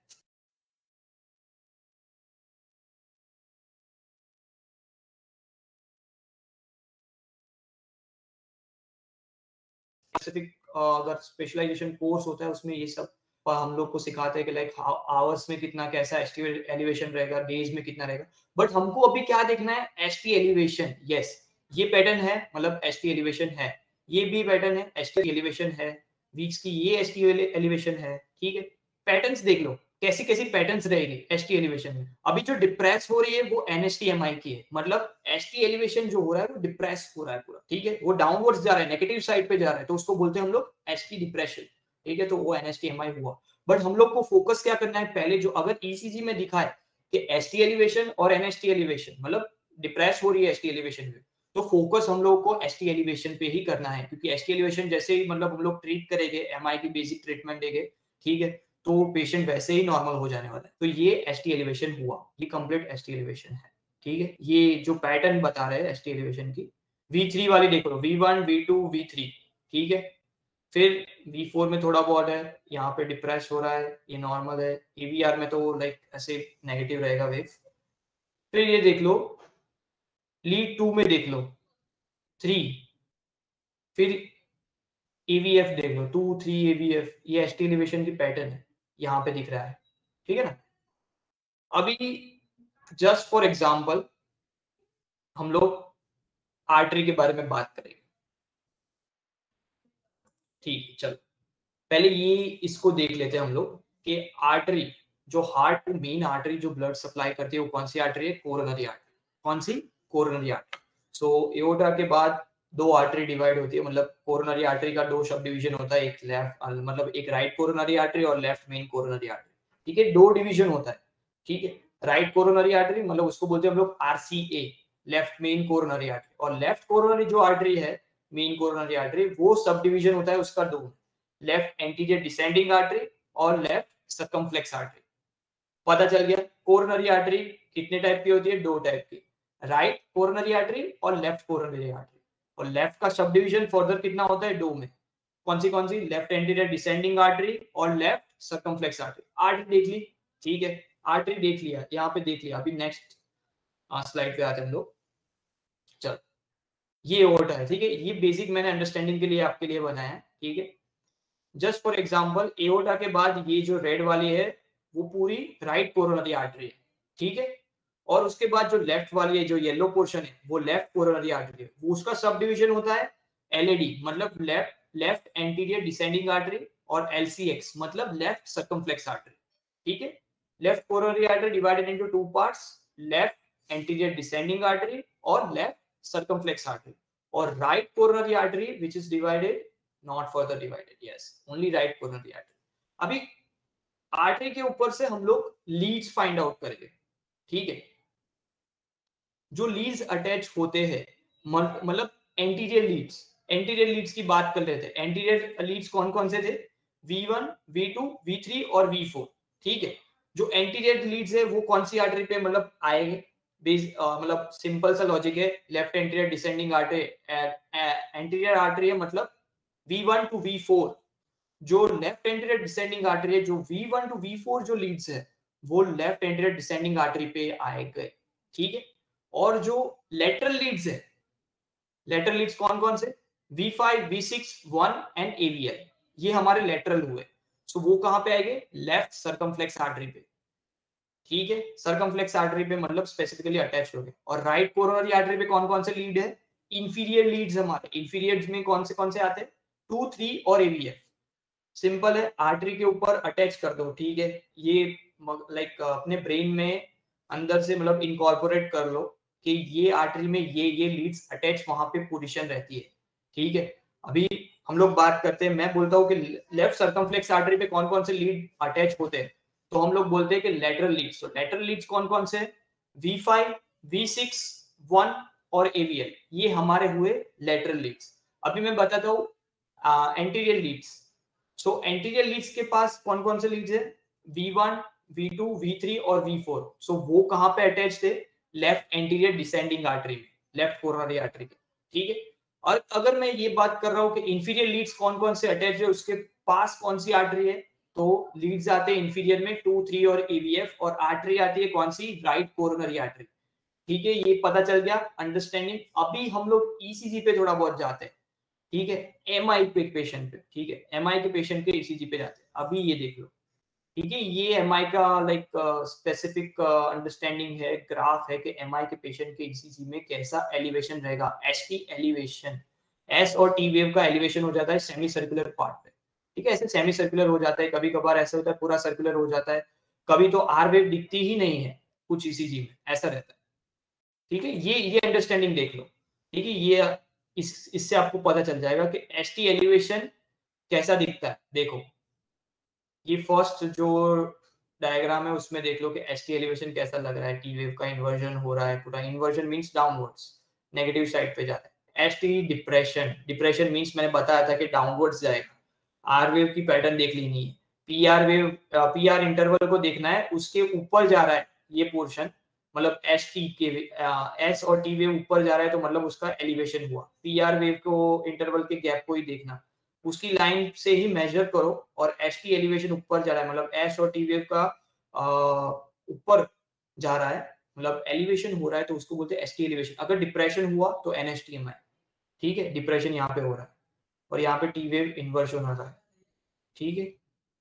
स्पेसिफिक अगर स्पेशलाइजेशन कोर्स होता है उसमें ये सब अ, हम लोग को सिखाते हैं कि लाइक आवर्स में कितना कैसा एसटी एलिवेशन रहेगा, डेज में कितना रहेगा। बट हमको अभी क्या देखना है, एसटी एलिवेशन, यस। ये पैटर्न है, मतलब एसटी एलिवेशन है, ये भी पैटर्न है, एसटी एलिवेशन है, वीक्स की ये एसटी एलिवेशन है, ठीक है। पैटर्न्स देख लो कैसी कैसी पैटर्न्स रहेगी एसटी एलिवेशन में। अभी जो डिप्रेस हो रही है वो एनएसटीएमआई की है, मतलब एसटी एलिवेशन जो हो रहा है वो डिप्रेस हो रहा है पूरा, ठीक है, वो डाउनवर्ड्स जा रहा है, नेगेटिव साइड पे जा रहा है, तो उसको बोलते हैं हम लोग एसटी डिप्रेशन, ठीक है। तो वो एनएसटीएमआई हुआ। बट हम लोग को फोकस क्या करना है पहले, जो अगर ईसीजी में दिखा है कि एसटी एलिवेशन और एनएसटी एलिवेशन मतलब डिप्रेस हो रही है एसटी एलिवेशन में, तो फोकस हम लोग को एसटी एलिवेशन पे ही करना है, क्योंकि एसटी एलिवेशन जैसे ही मतलब हम लोग ट्रीट करेंगे, एमआई की बेसिक ट्रीटमेंट देंगे, ठीक है, तो पेशेंट वैसे ही नॉर्मल हो जाने वाला है। तो ये एसटी एलिवेशन हुआ, ये कंप्लीट एसटी एलिवेशन है, ठीक है। ये जो पैटर्न बता रहे हैं एसटी एलिवेशन की, वी थ्री वाली देख लो, V one V two V three, ठीक है। फिर वी फोर में थोड़ा बहुत है, यहाँ पे डिप्रेस हो रहा है, ये नॉर्मल है। ईवीआर में तो लाइक ऐसे नेगेटिव रहेगा वेव। फिर ये देख लो, लीड टू में देख लो, थ्री, फिर ईवीएफ देख लो, टू थ्री ईवीएफ, ये एसटी एलिवेशन की पैटर्न है, यहाँ पे दिख रहा है, ठीक है ना। अभी जस्ट फॉर एग्जांपल हम लोग आर्टरी के बारे में बात करेंगे, ठीक है। चलो पहले ये इसको देख लेते हैं हम लोग कि आर्टरी, जो हार्ट मेन आर्टरी जो ब्लड सप्लाई करती है वो कौन सी आर्टरी है, कोरोनरी आर्टरी। कौन सी, कोरोनरी आर्टरी। सो एओर्टा के बाद दो आर्टरी डिवाइड होती है, मतलब कोरोनरी आर्टरी का दो सब डिवीजन होता है, एक लेफ्ट मतलब एक राइट कोरोनरी आर्टरी और लेफ्ट मेन कोरोनरी आर्टरी, ठीक है, दो डिवीजन होता है, ठीक है। राइट कोरोनरी आर्टरी मतलब उसको बोलते हैं हम लोग RCA, left main coronary artery, और लेफ्ट कोरोनरी जो आर्टरी है, मेन कोरोनरी आर्टरी, वो सब डिवीजन होता है उसका दो, लेफ्ट एंटीरियर डिसेंडिंग आर्टरी और लेफ्ट सर्कमफ्लेक्स आर्टरी। पता चल गया कोरोनरी आर्टरी कितने टाइप की होती है, दो टाइप की, राइट कोरोनरी आर्टरी और लेफ्ट कोरोनरी आर्टरी। और लेफ्ट का सब डिवीजन फर्दर कितना होता है, दो में। कौन सी कौन सी, लेफ्ट एंटीरियर डिसेंडिंग आर्टरी और लेफ्ट सर्कमफ्लेक्स आर्टरी। आर्टरी देख ली, ठीक है, आर्टरी देख लिया, यहाँ पे देख लिया। अभी नेक्स्ट स्लाइड पे आते हैं हम लोग। चलो ये एओर्टा है, ठीक है, ये बेसिक मैंने अंडरस्टैंडिंग के लिए आपके लिए बनाया है, ठीक है। जस्ट फॉर एग्जांपल एओर्टा के बाद ये जो रेड वाली है वो पूरी राइट कोरोनरी आर्टरी है, ठीक है। और उसके बाद जो लेफ्ट वाली है, जो येलो पोर्शन है, वो लेफ्ट कोरोनरी आर्टरी है, वो उसका सब डिवीजन होता है एलएडी, मतलब left left anterior descending artery, और एलसीएक्स मतलब लेफ्ट सर्कमफ्लेक्स आर्टरी, ठीक है। Left coronary artery divided into two parts, left anterior descending artery और लेफ्ट सर्कमफ्लेक्स आर्टरी, और right coronary artery which is divided, not further divided, yes, only right coronary artery। अभी artery के ऊपर से हम लोग लीड्स फाइंड आउट करेंगे, ठीक है। जो लीड्स अटैच होते हैं, मतलब एंटीरियर लीड्स, एंटीरियर लीड्स की बात कर रहे थे। एंटीरियर लीड्स कौन कौन से थे, V one V two V three और वी फोर, ठीक है। जो एंटीरियर लीड्स है वो कौन सी आर्टरी पे मतलब आएंगे, मतलब सिंपल सा लॉजिक है, left anterior descending artery, anterior artery है, मतलब V one to V four. जो लेफ्ट एंटीरियर डिसेंडिंग आर्टरी है, जो V one to V four जो लीड्स है, वो लेफ्ट एंटीरियर डिसेंडिंग आर्टरी पे आएंगे, ठीक है। और जो लेटरल लीड्स है, लेटरल लीड्स कौन कौन से? V five, V six, one and aVL, ये हमारे लेटरल हुए। सो so, वो कहां पे आएंगे? लेफ्ट सर्कमफ्लेक्स आर्टरी पे, ठीक है, सर्कमफ्लेक्स आर्टरी पे मतलब स्पेसिफिकली अटैच हो गए। और राइट कोरोनरी आर्टरी पे कौन कौन से लीड है? इंफीरियर लीड्स हमारे, इंफीरियर में कौन से कौन से आते हैं? टू, थ्री और एवीएफ। सिंपल है, आर्टरी के ऊपर अटैच कर दो, ठीक है, ये लाइक अपने ब्रेन में अंदर से मतलब इनकॉर्पोरेट कर लो कि ये आर्टरी में ये ये लीड्स अटैच वहां पे पोजीशन रहती है, ठीक है। अभी हम लोग बात करते हैं, मैं बोलता हूँ कि लेफ्ट सर्कमफ्लेक्स आर्टरी पे कौन कौन से लीड अटैच होते हैं, तो हम लोग बोलते हैं कि लेटरल लीड्स। तो लेटरल लीड्स कौन कौन से? V five, V six, one और एवीएल, ये हमारे हुए लेटरल लीड्स। अभी मैं बताता हूँ anterior leads. So anterior leads के पास कौन कौन से लीड्स है? V one, V two, V three और वी फोर। सो वो कहां पे अटैच थे? लेफ्ट एंटीरियर डिसेंडिंग आर्टरी में, लेफ्ट कोरोनरी आर्टरी में, ठीक है। और अगर मैं ये बात कर रहा हूं कि इंफीरियर लीड्स कौन कौन से अटैच है, उसके पास कौन सी आर्टरी है, तो लीड्स आते हैं इंफीरियर में टू, थ्री और एवीएफ, और आर्टरी आती है कौन सी? राइट कोरोनरी आर्टरी, ठीक है। ये पता चल गया, अंडरस्टैंडिंग। अभी हम लोग ईसीजी पे थोड़ा बहुत जाते हैं, ठीक है, एमआई पे पेशेंट पे, ठीक है, एमआई के पेशेंट के ईसीजी पे जाते हैं। अभी ये देख लो, ठीक है, ये एमआई का लाइक स्पेसिफिक अंडरस्टैंडिंग है, ग्राफ है कि एमआई के पेशेंट के ईसीजी में कैसा एलिवेशन रहेगा, एसटी एलिवेशन। एस और टी वेव का एलिवेशन हो जाता है सेमी सर्कुलर पार्ट पे, ठीक है, ऐसे सेमी सर्कुलर हो जाता है, कभी कभार ऐसा होता है पूरा सर्कुलर हो जाता है, कभी तो आर वेव दिखती ही नहीं है कुछ ईसीजी में, ऐसा रहता है, ठीक है। ये ये अंडरस्टैंडिंग देख लो, ठीक है, ये इस इससे आपको पता चल जाएगा कि एसटी एलिवेशन कैसा दिखता है। देखो ये फर्स्ट जो डायग्राम है उसमें देख लो कि एसटी एलिवेशन कैसा लग रहा है, टी वेव का इन्वर्जन हो रहा है, पूरा inversion means downwards, negative side पे जाता है। एसटी डिप्रेशन, डिप्रेशन मींस मैंने बताया था कि डाउनवर्ड्स जाएगा। आर वेव की पैटर्न देख लेनी है, P R wave, P R interval को देखना है, उसके ऊपर जा रहा है ये पोर्शन, मतलब एस टी के एस और टी वेव ऊपर जा रहा है तो मतलब उसका एलिवेशन हुआ। पी आर वेव को इंटरवल के गैप को ही देखना, उसकी लाइन से ही मेजर करो, और एस टी एलिवेशन ऊपर जा रहा है मतलब एस और टी वेव का ऊपर जा रहा है, मतलब एलिवेशन हो रहा है, तो उसको बोलते हैं एस टी एलिवेशन। अगर डिप्रेशन हुआ तो N S T M I, ठीक है, डिप्रेशन यहाँ पे हो रहा है और यहाँ पे टी वेव इन्वर्जन हो रहा है, ठीक है,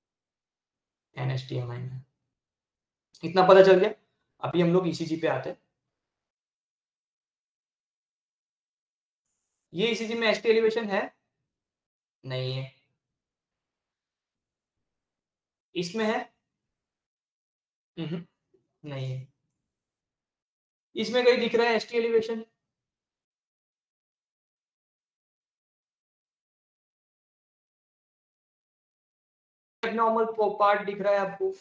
N S T M I में। इतना पता चल गया। अभी हम लोग ईसीजी पे आते हैं। ये ईसीजी में एसटी एलिवेशन है? नहीं है। इसमें है? नहीं है। इसमें कहीं दिख रहा है एसटी एलिवेशन? एबनॉर्मल पार्ट दिख रहा है आपको?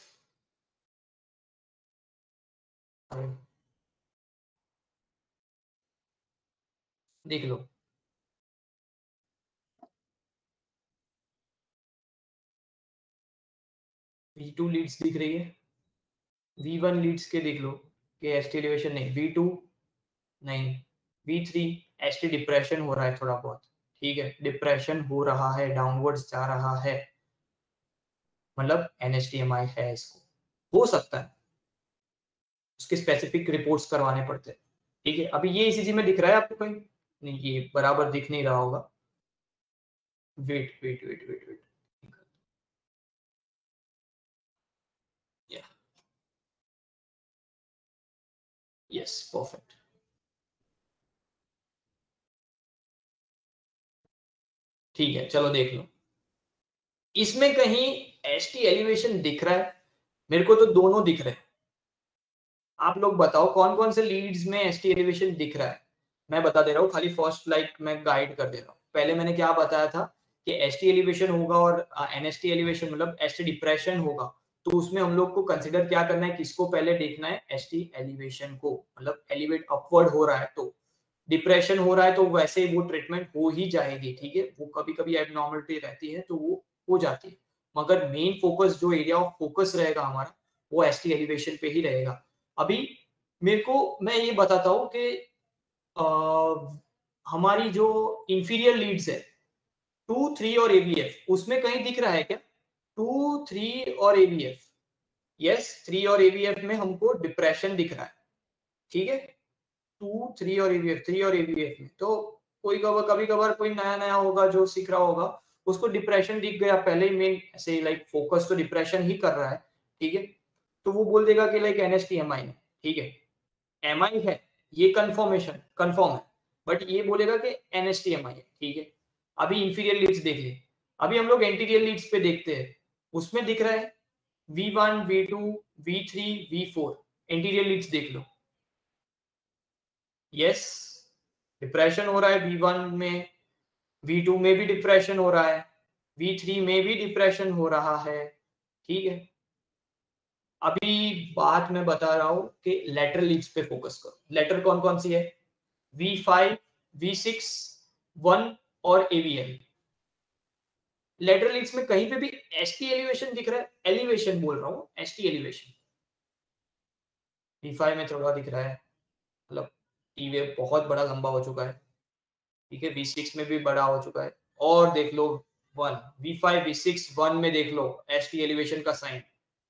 देख लो, वी टू लीड्स दिख रही है, वी वन लीड्स के देख लो कि एसटी एलिवेशन नहीं, वी टू नहीं, वी थ्री एसटी डिप्रेशन हो रहा है थोड़ा बहुत, ठीक है, डिप्रेशन हो रहा है, डाउनवर्ड्स जा रहा है, मतलब एनएसटीएमआई है। इसको हो सकता है, उसके स्पेसिफिक रिपोर्ट्स करवाने पड़ते हैं, ठीक है। अभी ये ईसीजी में दिख रहा है आपको कहीं? नहीं, ये बराबर दिख नहीं रहा होगा। Wait wait wait wait wait yes, perfect. ठीक है, चलो देख लो, इसमें कहीं एसटी एलिवेशन दिख रहा है? मेरे को तो दोनों दिख रहे हैं। आप लोग बताओ कौन कौन से लीड्स में एसटी एलिवेशन दिख रहा है। मैं बता दे रहा हूँ, खाली फर्स्ट लाइक मैं गाइड कर दे रहा हूँ। पहले मैंने क्या बताया था कि एसटी एलिवेशन होगा और एनएसटी एलिवेशन मतलब एसटी डिप्रेशन होगा, तो उसमें हम लोग को कंसीडर क्या करना है, किसको पहले देखना है? एसटी एलिवेशन को, मतलब एलिवेट अपवर्ड हो रहा है तो डिप्रेशन हो रहा है तो वैसे वो ट्रीटमेंट हो ही जाएगी, ठीक है। वो कभी कभी एबनॉर्मलिटी रहती है तो वो हो जाती है, मगर मेन फोकस जो एरिया ऑफ फोकस रहेगा हमारा वो एसटी एलिवेशन पे ही रहेगा। अभी मेरे को मैं ये बताता हूँ कि हमारी जो इंफीरियर लीड्स है टू, थ्री और एवीएफ, उसमें कहीं दिख रहा है क्या टू, थ्री और एवीएफ? यस, थ्री और एवीएफ में हमको डिप्रेशन दिख रहा है, ठीक है, टू, थ्री और एवीएफ, थ्री और एवीएफ में। तो कोई कभी कभी कभार कोई नया नया होगा जो सीख रहा होगा, उसको डिप्रेशन दिख गया पहले ही, मेन ऐसे लाइक फोकस तो डिप्रेशन ही कर रहा है, ठीक है, तो वो बोल देगा कि लाइक एनएसटीएमआई है, ठीक है, एमआई है, ये कंफर्मेशन कंफर्म है, बट ये बोलेगा कि एनएसटीएमआई है, ठीक है। अभी इंफीरियर लीड्स देख लिए, अभी हम लोग एंटीरियर लीड्स पे देखते हैं, उसमें दिख रहा है V one, V two, V three, V four, anterior leads देख लो, यस डिप्रेशन हो रहा है वी वन में, वी टू में भी डिप्रेशन हो रहा है, वी थ्री में भी डिप्रेशन हो रहा है, ठीक है। अभी बात मैं बता रहा हूं कि लेटरल लीड्स पे फोकस करो। लेटर कौन कौन सी है, V five, V six, one और एवीएल। लेटरल लीड्स में कहीं पे भी एसटी एलिवेशन दिख रहा है, एलिवेशन बोल रहा हूं, एसटी एलिवेशन। वी फाइव में थोड़ा दिख रहा है, मतलब टी वेव बहुत बड़ा लंबा हो चुका है, ठीक है, वी सिक्स में भी बड़ा हो चुका है, और देख लो one, V five, V six, one में देख लो एसटी एलिवेशन का साइन,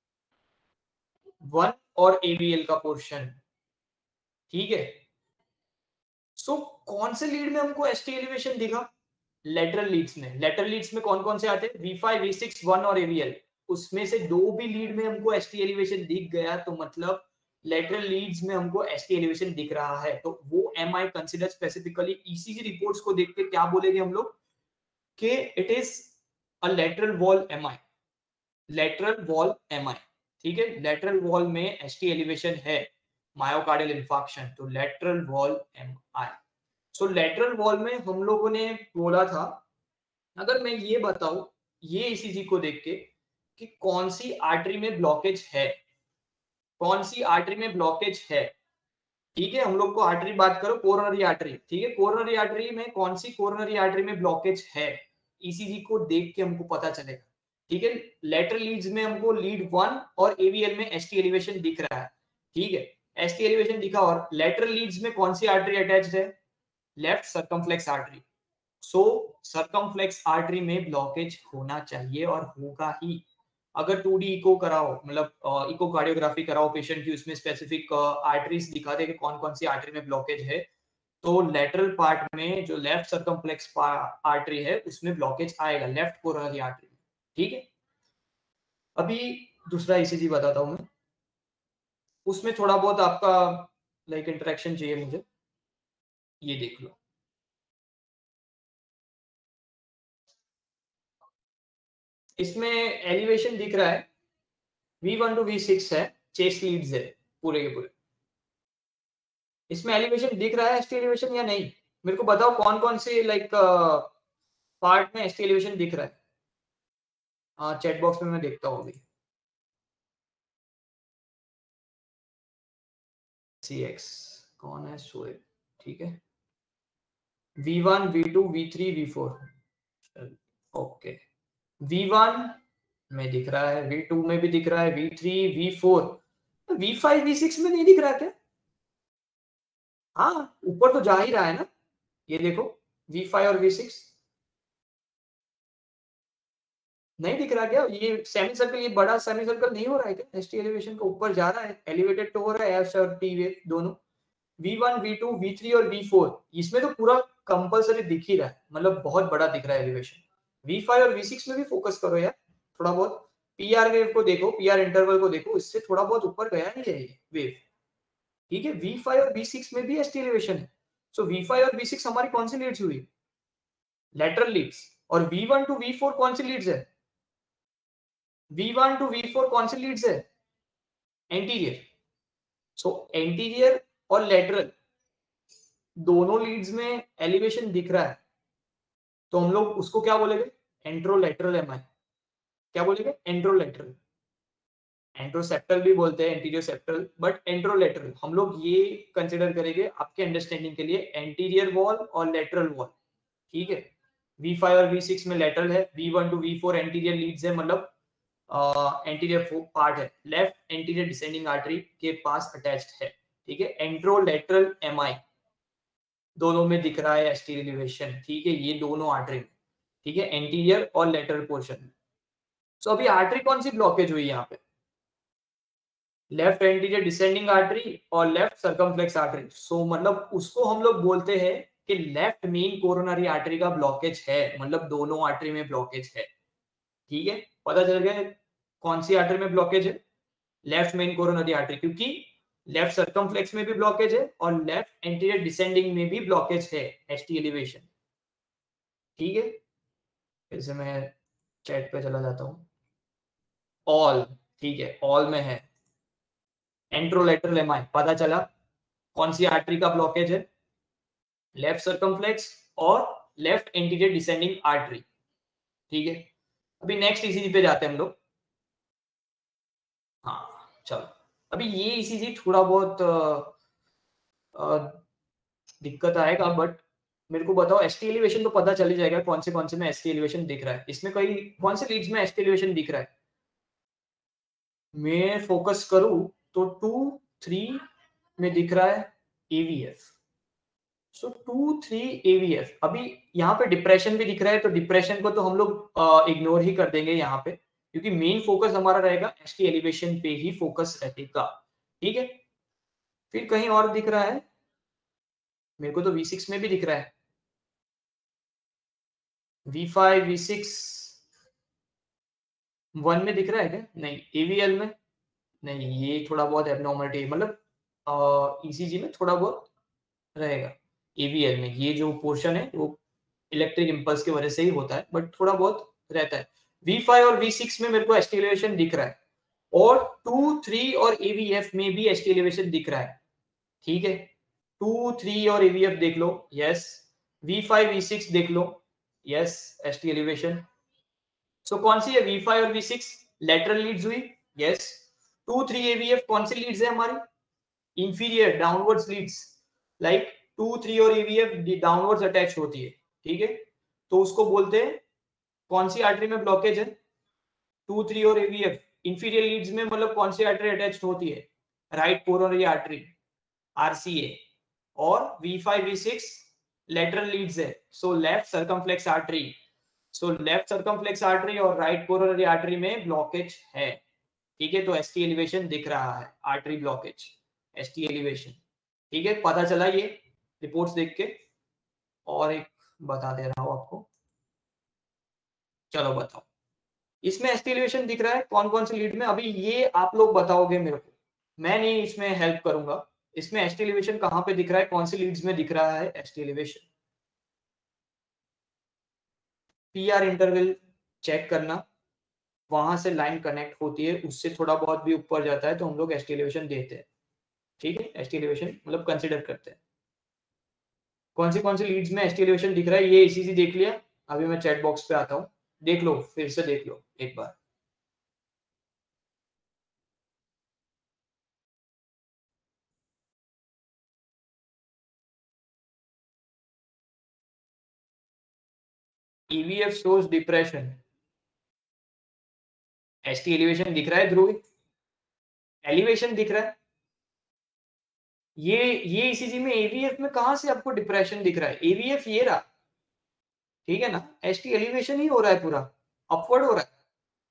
वन और एवीएल का पोर्शन, ठीक है। सो so, कौन से लीड में हमको एसटी एलिवेशन दिखा, लेटरल लीड्स में। लेटरल लीड्स में कौन कौन से आते हैं, V five, V six, one और एवीएल, उसमें से दो भी लीड में हमको एसटी एलिवेशन दिख गया तो मतलब लेटरल लीड्स में हमको एसटी एलिवेशन दिख रहा है, तो वो MI consider specifically ECG reports को देख के क्या बोलेंगे हम लोग कि it is a lateral wall MI, lateral wall MI, ठीक है। लेटरल वॉल में एसटी एलिवेशन है, मायोकार्डियल इंफार्क्शन, तो lateral wall MI. So lateral wall में हम लोगों ने बोला था, अगर मैं ये बताऊं ये ईसीजी को देख के कि कौन सी आर्टरी में ब्लॉकेज है, कौन सी आर्टरी में ब्लॉकेज है, ठीक है, हम लोग को आर्टरी बात करो, कोरोनरी आर्टरी, ठीक है, कोरोनरी आर्टरी में कौन सी कोरोनरी आर्टरी में ब्लॉकेज है, ईसीजी को देख के हमको पता चलेगा, ठीक है। लेटरल लीड्स में हमको लीड वन और एवीएल में एसटी एलिवेशन दिख रहा है, ठीक है, एसटी एलिवेशन दिखा, और लेटरल लीड्स में कौन सी आर्टरी अटैच्ड है, left circumflex artery. So circumflex artery में ब्लॉकेज होना चाहिए और होगा ही। अगर टू डी इको कराओ, मतलब इको कार्डियोग्राफी कराओ पेशेंट की, उसमें स्पेसिफिक आर्टरीज दिखा दे कि कौन कौन सी आर्टरी में ब्लॉकेज है, तो लेटरल पार्ट में जो लेफ्ट सर्कमफ्लेक्स आर्टरी है उसमें ब्लॉकेज आएगा, लेफ्ट कोरोनरी आर्टरी में, ठीक है। अभी दूसरा ईसीजी बताता हूं मैं, उसमें थोड़ा बहुत आपका लाइक इंटरेक्शन चाहिए मुझे, ये देख लो, इसमें एलिवेशन दिख रहा है V one to V six है, चेस्ट लीड्स है पूरे के पूरे, इसमें एलिवेशन दिख रहा है एसटी एलिवेशन या नहीं, मेरे को बताओ कौन कौन से लाइक पार्ट में एसटी एलिवेशन दिख रहा है। हाँ चैट बॉक्स में मैं देखता हूँ अभी, सी एक्स कौन है, शोएब, ठीक है, V one, V two, V three, V four, okay, V one में दिख रहा है, वी टू में भी दिख रहा है, V three, V four, V five, V six में नहीं दिख रहा क्या, हाँ ऊपर तो जा ही रहा है ना, ये देखो वी फाइव और वी सिक्स नहीं दिख रहा क्या, ये सेमी सर्कल, ये बड़ा सेमी सर्कल नहीं हो रहा है क्या, एसटी एलिवेशन का ऊपर जा रहा है, एलिवेटेड तो हो रहा है एस और टी वेव दोनों, V one, V two, V three और वी फोर, इसमें तो पूरा कंपलसरी दिख ही रहा है, मतलब बहुत बड़ा दिख रहा है एलिवेशन। वी फाइव और वी सिक्स में भी फोकस करो यार थोड़ा बहुत, पीआर वेव को देखो, पीआर इंटरवल को देखो, इससे थोड़ा बहुत ऊपर गया ही है ये वेव, ठीक है। वी फाइव और वी सिक्स में भी एसटी एलिवेशन है, सो वी फाइव और वी सिक्स हमारी कौन सी लीड्स हुई, लेटरल लीड्स, और V one to V four कौन सी लीड्स है, V one to V four कौन सी लीड्स है, एंटीरियर। सो एंटीरियर और लेटरल दोनों लीड्स में एलिवेशन दिख रहा है, तो हम लोग उसको क्या बोलेंगे, एंट्रोलेटरल एमआई, क्या बोलेंगे, एंट्रोलेटरल, एंट्रोसेप्टल भी बोलते हैं, एंटीरियर सेप्टल, बट एंट्रोलेटरल हम लोग ये कंसिडर करेंगे आपके अंडरस्टैंडिंग के लिए, एंटीरियर वॉल और लेटरल वॉल, ठीक है। वी फाइव और वी सिक्स में लेटरल है, V one to V four anterior leads है, मतलब एंटीरियर पार्ट है, लेफ्ट एंटीरियर डिसेंडिंग आर्टरी के पास अटैच्ड है, ठीक है। एंट्रोलेटरल एमआई दोनों में दिख रहा है एसटी एलिवेशन, ठीक है, ये दोनों आर्टरी में, ठीक है, एंटीरियर और लेटरल पोर्शन में। सो अभी आर्टरी कौन सी ब्लॉकेज हुई यहाँ पे, लेफ्ट एंटीरियर डिसेंडिंग आर्टरी और लेफ्ट सर्कमफ्लेक्स आर्टरी, सो मतलब उसको हम लोग बोलते हैं कि लेफ्ट मेन कोरोनरी आर्टरी का ब्लॉकेज है, मतलब दोनों आर्टरी में ब्लॉकेज है। ठीक है, पता चल गया कौन सी आर्टरी में ब्लॉकेज है, लेफ्ट मेन कोरोनरी आर्टरी, क्योंकि लेफ्ट सर्कमफ्लेक्स में भी ब्लॉकेज है और लेफ्ट एंटीरियर डिसेंडिंग में भी ब्लॉकेज है, एसटी एलिवेशन। ठीक है, फिर से मैं चैट पे चला जाता हूँ। ऑल, ठीक है, ऑल में है एंट्रोलेटरल एमआई, पता चला कौन सी आर्टरी का ब्लॉकेज है, लेफ्ट सर्कमफ्लेक्स और लेफ्ट एंटीरियर डिसेंडिंग आर्टरी। ठीक है, अभी नेक्स्ट ईसीजी पे जाते हैं हम लोग। हाँ चलो, अभी ये ईसीजी थोड़ा बहुत आ, आ, दिक्कत आएगा, बट मेरे को बताओ एसटी एलिवेशन तो पता चल ही जाएगा कौन से कौन से में एसटी एलिवेशन दिख रहा है। इसमें कई कौन से लीड्स में एसटी एलिवेशन दिख रहा है, मैं फोकस करूं तो टू थ्री में दिख रहा है aVF. So two three aVF, अभी यहाँ पे डिप्रेशन भी दिख रहा है, तो डिप्रेशन को तो हम लोग इग्नोर ही कर देंगे यहाँ पे, क्योंकि मेन फोकस हमारा रहेगा एसटी एलिवेशन पे ही फोकस रहेगा। ठीक है, फिर कहीं और दिख रहा है, मेरे को तो वी सिक्स में भी दिख रहा है, V five V six one में दिख रहा है क्या, नहीं एवीएल में नहीं, ये थोड़ा बहुत एबनॉर्मलिटी, मतलब ईसीजी में थोड़ा बहुत रहेगा, एवीएल में ये जो पोर्शन है वो इलेक्ट्रिक इंपल्स की वजह से ही होता है, बट थोड़ा बहुत रहता है। वी फाइव और वी सिक्स में मेरे को एसटी एलिवेशन दिख रहा है, और टू थ्री और एवीएफ में भी एसटी एलिवेशन दिख रहा है। ठीक है, टू थ्री और एवीएफ देख लो, yes, V five V six देख लो, यस, एसटी एलिवेशन। सो कौन सी है, वी फाइव और वी सिक्स लेटरल लीड्स हुई, यस। टू थ्री एवीएफ कौन सी लीड्स है हमारी, inferior downwards leads, like two three और एवीएफ डाउनवर्ड्स अटैच होती है। ठीक है, तो उसको बोलते हैं कौन सी आर्टरी में ब्लॉकेज है, टू थ्री और एवीएफ इंफीरियर लीड्स में, मतलब कौन सी आर्टरी अटैच होती है, राइट कोरोनरी आर्टरी आरसीए, और V five V six lateral leads है, so left circumflex artery, so left circumflex artery और राइट कोरोनरी आर्टरी में ब्लॉकेज है। ठीक है, तो एसटी एलिवेशन दिख रहा है, आर्टरी ब्लॉकेज, एसटी एलिवेशन। ठीक है, पता चला ये रिपोर्ट्स देख के। और एक बता दे रहा हूं आपको, चलो बताओ, इसमें एसटी एलिवेशन दिख रहा है कौन कौन से लीड में, अभी ये आप लोग बताओगे मेरे को, मैं नहीं इसमें हेल्प करूंगा। इसमें एसटी एलिवेशन कहां पे दिख रहा है, कौन सी लीड्स में दिख रहा है ST elevation, PR interval check करना, वहां से लाइन कनेक्ट होती है, उससे थोड़ा बहुत भी ऊपर जाता है तो हम लोग एसटी एलिवेशन देते हैं। ठीक है, एसटी एलिवेशन मतलब कंसीडर करते हैं। कौन सी कौन सी लीड्स में एसटी एलिवेशन दिख रहा है, ये इसी देख लिया, अभी मैं चैट बॉक्स पे आता हूं, देख लो, फिर से देख लो एक बार। AVF shows depression, ST elevation दिख रहा है ध्रुव, एलिवेशन दिख रहा है, ये ये ईसीजी में एवीएफ में कहां से आपको डिप्रेशन दिख रहा है, एवीएफ ये रहा, ठीक है ना, एसटी एलिवेशन ही हो रहा है, पूरा अपवर्ड हो रहा है।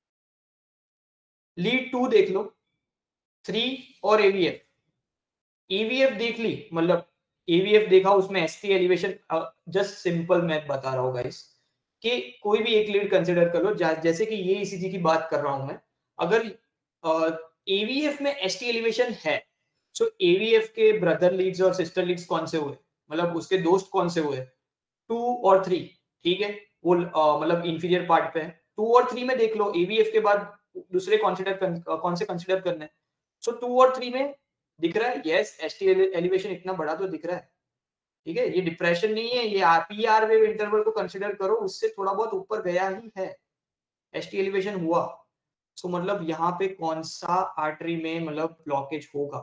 लीड टू देख लो, थ्री और एवीएफ, ईवीएफ देख ली, मतलब एवीएफ देखा, उसमें ST elevation, just simple math बता रहा हूँ गाइस, कि कोई भी एक लीड कंसिडर कर लो, जैसे कि ये ईसीजी की बात कर रहा हूं मैं, अगर एवीएफ में एसटी एलिवेशन है, सो एवीएफ के ब्रदर लीड्स और सिस्टर लीड्स कौन से हुए, मतलब उसके दोस्त कौन से हुए, टू और थ्री। ठीक है, वो uh, मतलब इंफीरियर पार्ट पे है, टू और थ्री में देख लो, एवीएफ के बाद दूसरे कंसीडर कौन से कंसीडर करने हैं, सो टू और थ्री में दिख रहा है, यस, एसटी एलिवेशन इतना बड़ा तो दिख रहा है। ठीक है, ये डिप्रेशन नहीं है, ये पीआर वेव इंटरवल को कंसीडर करो, उससे थोड़ा बहुत ऊपर गया ही है, एसटी एलिवेशन हुआ, सो so, मतलब यहाँ पे कौन सा आर्टरी में मतलब ब्लॉकेज होगा,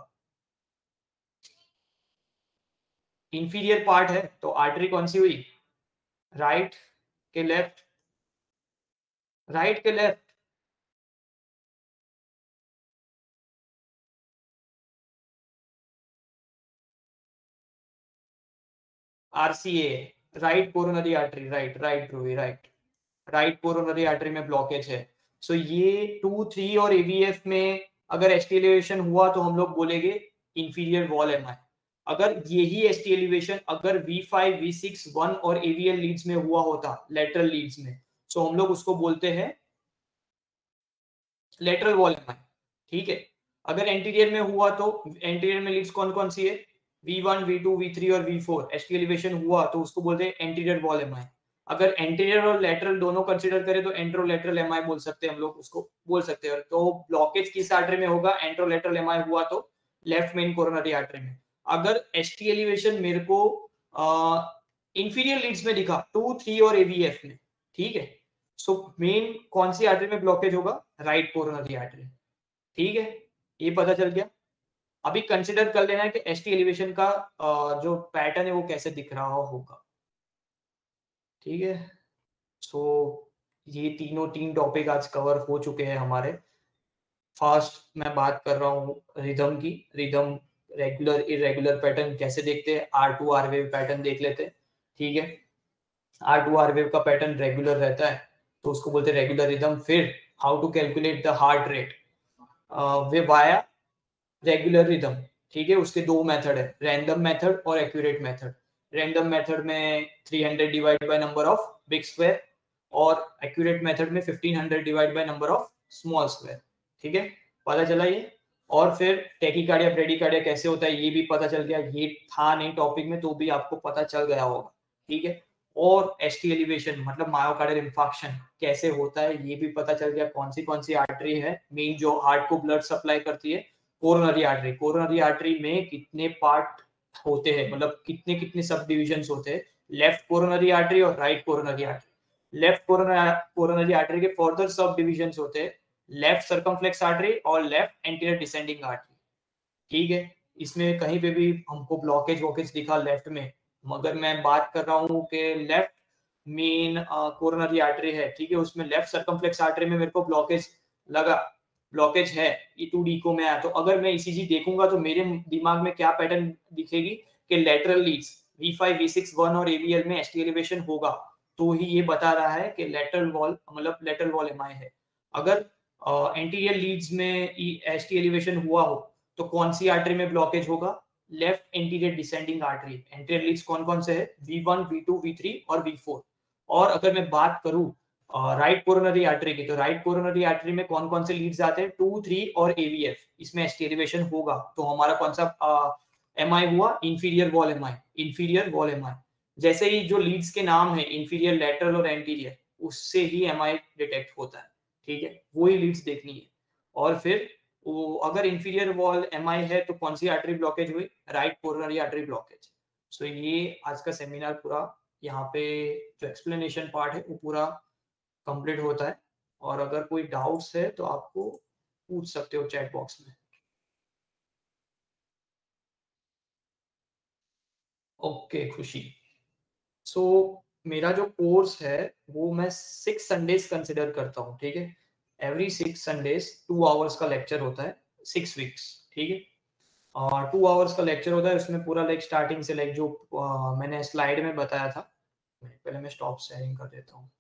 इंफीरियर पार्ट है, तो आर्टरी कौन सी हुई, राइट के लेफ्ट, राइट के left, RCA, right coronary artery, right right ध्रुवी, राइट राइट कोरोनरी आर्टरी में ब्लॉकेज है। सो so, ये टू थ्री और एवीएफ में अगर एसटी एलिवेशन हुआ तो हम लोग बोलेंगे इंफीरियर वॉल एमआई, अगर यही एस टी एलिवेशन अगर V five, V six, one और एवीएल लीड्स में हुआ होता, लेटरल लीड्स में, सो हम लोग उसको बोलते हैं लेटरल वॉल एम आई, ठीक है। अगर एंटीरियर में हुआ तो एंटीरियर में लीड्स कौन कौन सी है, V one, V two, V three और V four, S T elevation हुआ तो उसको बोलते हैं एंटीरियर वॉल एम आई। अगर एंटीरियर और लेटरल दोनों कंसीडर करें तो एंट्रोलेटरल एम आई बोल सकते हैं, हम लोग उसको बोल सकते हैं। तो ब्लॉकेज किस आर्टरी में होगा, एंट्रोलेटरल एम आई हुआ तो लेफ्ट मेन कोरोनरी आर्टरी में। अगर एस टी एलिवेशन मेरे को इंफीरियर लीड्स में दिखा, टू, थ्री और एवीएफ में, ठीक है, सो मेन कौन सी आर्टरी में ब्लॉकेज होगा, राइट कोरोनरी आर्टरी, ठीक है, ये पता चल गया। अभी कंसिडर कर लेना है कि एस टी एलिवेशन का जो पैटर्न है वो कैसे दिख रहा होगा, ठीक है। सो ये तीनों तीन टॉपिक आज कवर हो चुके हैं हमारे। फर्स्ट मैं बात कर रहा हूँ रिदम की, रिदम रेगुलर इरेगुलर पैटर्न कैसे देखते हैं, R to R wave pattern देख लेते हैं, ठीक है। आर टू आर वेव का पैटर्न रेगुलर रहता है तो उसको बोलते हैं रेगुलर रिदम। फिर how to calculate the heart rate way via regular rhythm, ठीक है। उसके दो मेथड है, रैंडम मेथड और एक्यूरेट मेथड। रैंडम मेथड में three hundred divide by number of big square और एक्यूरेट मेथड में fifteen hundred divide by number of small square, ठीक है, पता चला ये। और फिर टेकिकार्डिया ब्रेडिकार्डिया कैसे होता है ये भी पता चल गया, ये था नहीं टॉपिक में तो भी आपको पता चल गया होगा, ठीक है। और एसटी एलिवेशन मतलब मायोकार्डियल इंफार्क्शन कैसे होता है ये भी पता चल गया, कौन सी कौन सी आर्टरी है मेन जो हार्ट को ब्लड सप्लाई करती है, कोरोनरी आर्टरी। कोरोनरी आर्टरी में कितने पार्ट होते हैं, मतलब कितने कितने सब डिविजन्स होते हैं, लेफ्ट कोरोनरी आर्टरी और right coronary artery. Left coronary artery के फर्दर सब डिविजन्स होते हैं, लेफ्ट सर्कमफ्लेक्स आर्टरी और लेफ्ट एंटीरियर डिसेंडिंग आर्टरी, ठीक है। इसमें कहीं पे भी हमको ब्लॉकेज वॉकेज दिखा लेफ्ट में, मगर मैं बात कर रहा हूँ कि लेफ्ट मेन कोरोनरी आर्टरी है, ठीक है, उसमें लेफ्ट सर्कमफ्लेक्स आर्टरी में मेरे को ब्लॉकेज लगा, ब्लॉकेज है, ई टू डी को में आया, तो अगर मैं ईसीजी देखूंगा तो मेरे दिमाग में क्या पैटर्न दिखेगी कि lateral leads V five, V six, one और एवीएल में एसटी एलिवेशन होगा, तो ही ये बता रहा है कि लेटरल वॉल मतलब लेटरल वॉल एमआई है। अगर एंटीरियर लीड्स में एसटी एलिवेशन हुआ हो तो कौन सी आर्टरी में ब्लॉकेज होगा, left anterior descending artery. Anterior leads कौन कौन से है, V one, V two, V three और वी फोर। और अगर मैं बात करूं राइट कोरोनरी आर्टरी की, तो राइट कोरोनरी आर्टरी में कौन कौन से लीड्स आते हैं, टू, थ्री और एवीएफ, इसमें एसटी एलिवेशन होगा तो हमारा कौन सा एमआई हुआ, inferior wall MI, inferior wall MI. जैसे ही जो लीड्स के नाम है इंफीरियर, लेटरल और एंटीरियर, उससे ही एमआई डिटेक्ट होता है, ठीक है, वही लीड्स देखनी है। और फिर वो अगर इंफीरियर वॉल एमआई है तो कौन सी आर्टरी ब्लॉकेज हुई, right coronary artery blockage. So ये आज का सेमिनार पूरा यहाँ पे जो एक्सप्लेनेशन पार्ट है वो पूरा कंप्लीट होता है। और अगर कोई डाउट्स है तो आपको पूछ सकते हो चैट बॉक्स में। ओके खुशी, सो so, मेरा जो कोर्स है वो मैं सिक्स संडेज कंसिडर करता हूँ, ठीक है। Every six Sundays two hours का लेक्चर होता है, सिक्स वीक्स, ठीक है। और टू आवर्स का लेक्चर होता है, उसमें पूरा लाइक स्टार्टिंग से लाइक जो uh, मैंने स्लाइड में बताया था, पहले मैं स्टॉप शेयरिंग कर देता हूँ,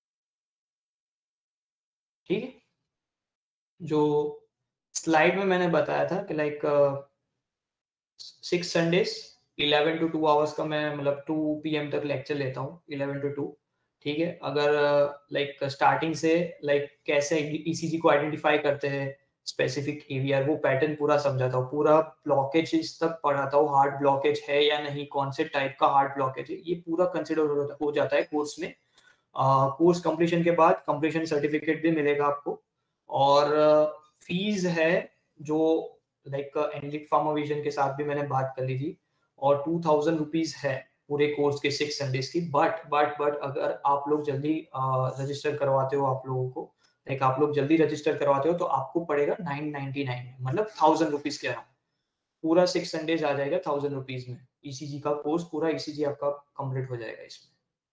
ठीक है। जो स्लाइड में मैंने बताया था कि like six Sundays eleven to two hours का मैं मतलब टू पी एम तक लेक्चर लेता हूँ, इलेवन टू टू, ठीक है। अगर लाइक uh, स्टार्टिंग से लाइक like, कैसे ईसीजी को आइडेंटिफाई करते हैं, स्पेसिफिक एवीआर, वो पैटर्न पूरा समझाता हूँ, पूरा ब्लॉकेज तक पढ़ाता हूँ, हार्ट ब्लॉकेज है या नहीं, कौन से टाइप का हार्ट ब्लॉकेज है, ये पूरा कंसिडर हो जाता है कोर्स में। कोर्स uh, कंप्लीशन के बाद कंप्लीशन सर्टिफिकेट भी मिलेगा आपको। और फीस uh, है जो लाइक एनलिट फार्माविजन के साथ भी मैंने बात कर ली थी, और टू थाउजेंड रुपीज है पूरे कोर्स के सिक्स संडेज की। बट बट बट अगर आप लोग जल्दी रजिस्टर करवाते हो, आप लोगों को लाइक आप लोग जल्दी रजिस्टर करवाते हो तो आपको पड़ेगा नाइन नाइनटी नाइन, मतलब थाउजेंड रुपीज के अराउंड पूरा सिक्स संडेज आ जाएगा थाउजेंड रुपीज में। ईसीजी का कोर्स पूरा ईसीजी आपका कंप्लीट हो जाएगा इसमें।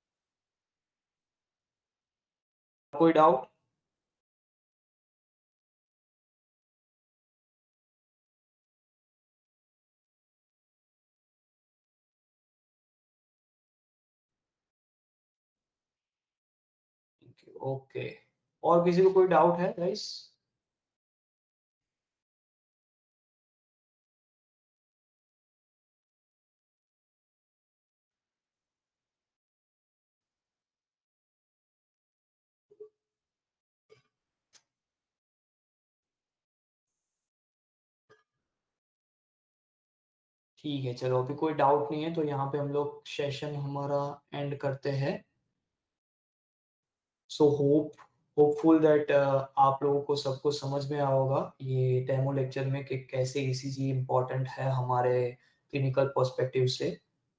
कोई डाउट? ओके, और किसी को कोई डाउट है गाइस? ठीक है, चलो अभी कोई डाउट नहीं है तो यहाँ पे हम लोग सेशन हमारा एंड करते हैं। सो होप होपफुल दैट आप लोगों को सबको समझ में आया होगा ये डेमो लेक्चर में कि कैसे ईसीजी इम्पोर्टेंट है हमारे क्लिनिकल पर्सपेक्टिव से।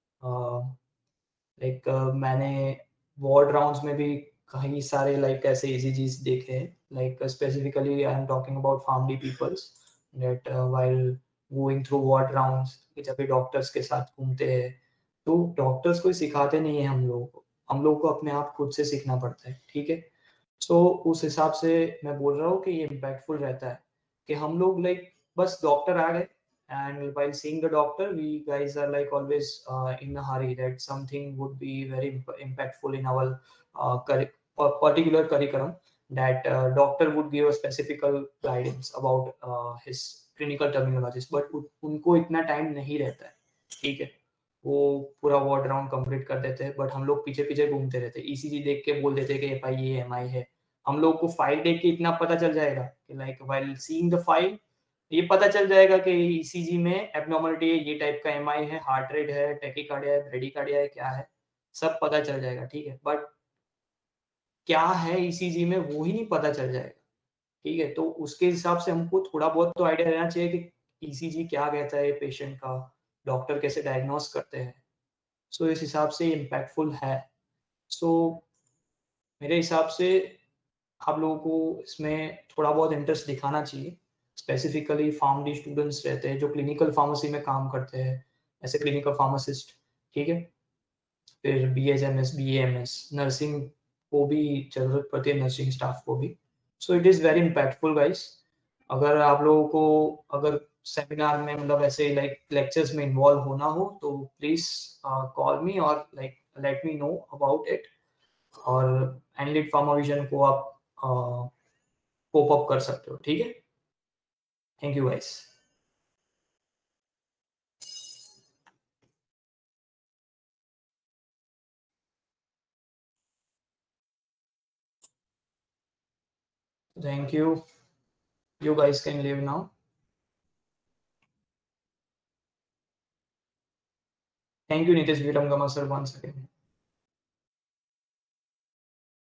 लाइक uh, uh, मैंने वार्ड राउंड्स में भी कई सारे लाइक like, ऐसे ईसीजीज देखे हैं। Like specifically I am talking about family peoples that while going through ward rounds, जब भी डॉक्टर्स के साथ घूमते हैं तो डॉक्टर्स कोई सिखाते नहीं है हम लोगों को, हम लोगों को अपने आप खुद से सीखना पड़ता है, ठीक है। सो so, उस हिसाब से मैं बोल रहा हूँ कि ये इम्पैक्टफुल रहता है कि हम लोग लाइक बस डॉक्टर आ गए and while seeing the doctor we guys are like always uh, in a hurry that something would be very imp- impactful in our uh, curri- particular curriculum, that uh, doctor would give a specific guidance about uh, his clinical terminologies, but उ- उनको इतना time नहीं रहता है, ठीक है। वो पूरा वार्ड राउंड कंप्लीट कर देते हैं बट हम लोग पीछे पीछे घूमते रहते हैं, ईसीजी देख के बोल देते हैं कि भाई ये एमआई है। हम लोग को फाइल देख के इतना पता चल जाएगा कि like while seeing the file ये पता चल जाएगा कि ईसीजी में एब्नॉर्मलिटी है, ये टाइप का एमआई है, हार्ट रेट है, टैकीकार्डिया है, ब्रेडिकार्डिया है, क्या है सब पता चल जाएगा, ठीक है। बट क्या है ईसीजी में वो ही नहीं पता चल जाएगा, ठीक है। तो उसके हिसाब से हमको थोड़ा बहुत तो आइडिया रहना चाहिए कि ईसीजी क्या कहता है पेशेंट का, डॉक्टर कैसे डायग्नोस करते हैं। सो so, इस हिसाब से इम्पैक्टफुल है। सो so, मेरे हिसाब से आप लोगों को इसमें थोड़ा बहुत इंटरेस्ट दिखाना चाहिए। स्पेसिफिकली फार्मडी स्टूडेंट्स रहते हैं जो क्लिनिकल फार्मेसी में काम करते हैं, ऐसे क्लिनिकल फार्मासिस्ट, ठीक है। फिर B H M S, B M S, nursing को भी जरूरत पड़ती है, नर्सिंग स्टाफ को भी। So it is very impactful guys. अगर आप लोगों को अगर सेमिनार में मतलब ऐसे लाइक लेक्चर्स में इन्वॉल्व होना हो तो प्लीज कॉल मी और like let me know about it, और एनलिट फार्माविजन को आप कोप अप कर सकते हो, ठीक है। Thank you guys. Thank you. You guys can leave now. Thank you, Nitesh Viramgama sir, once again.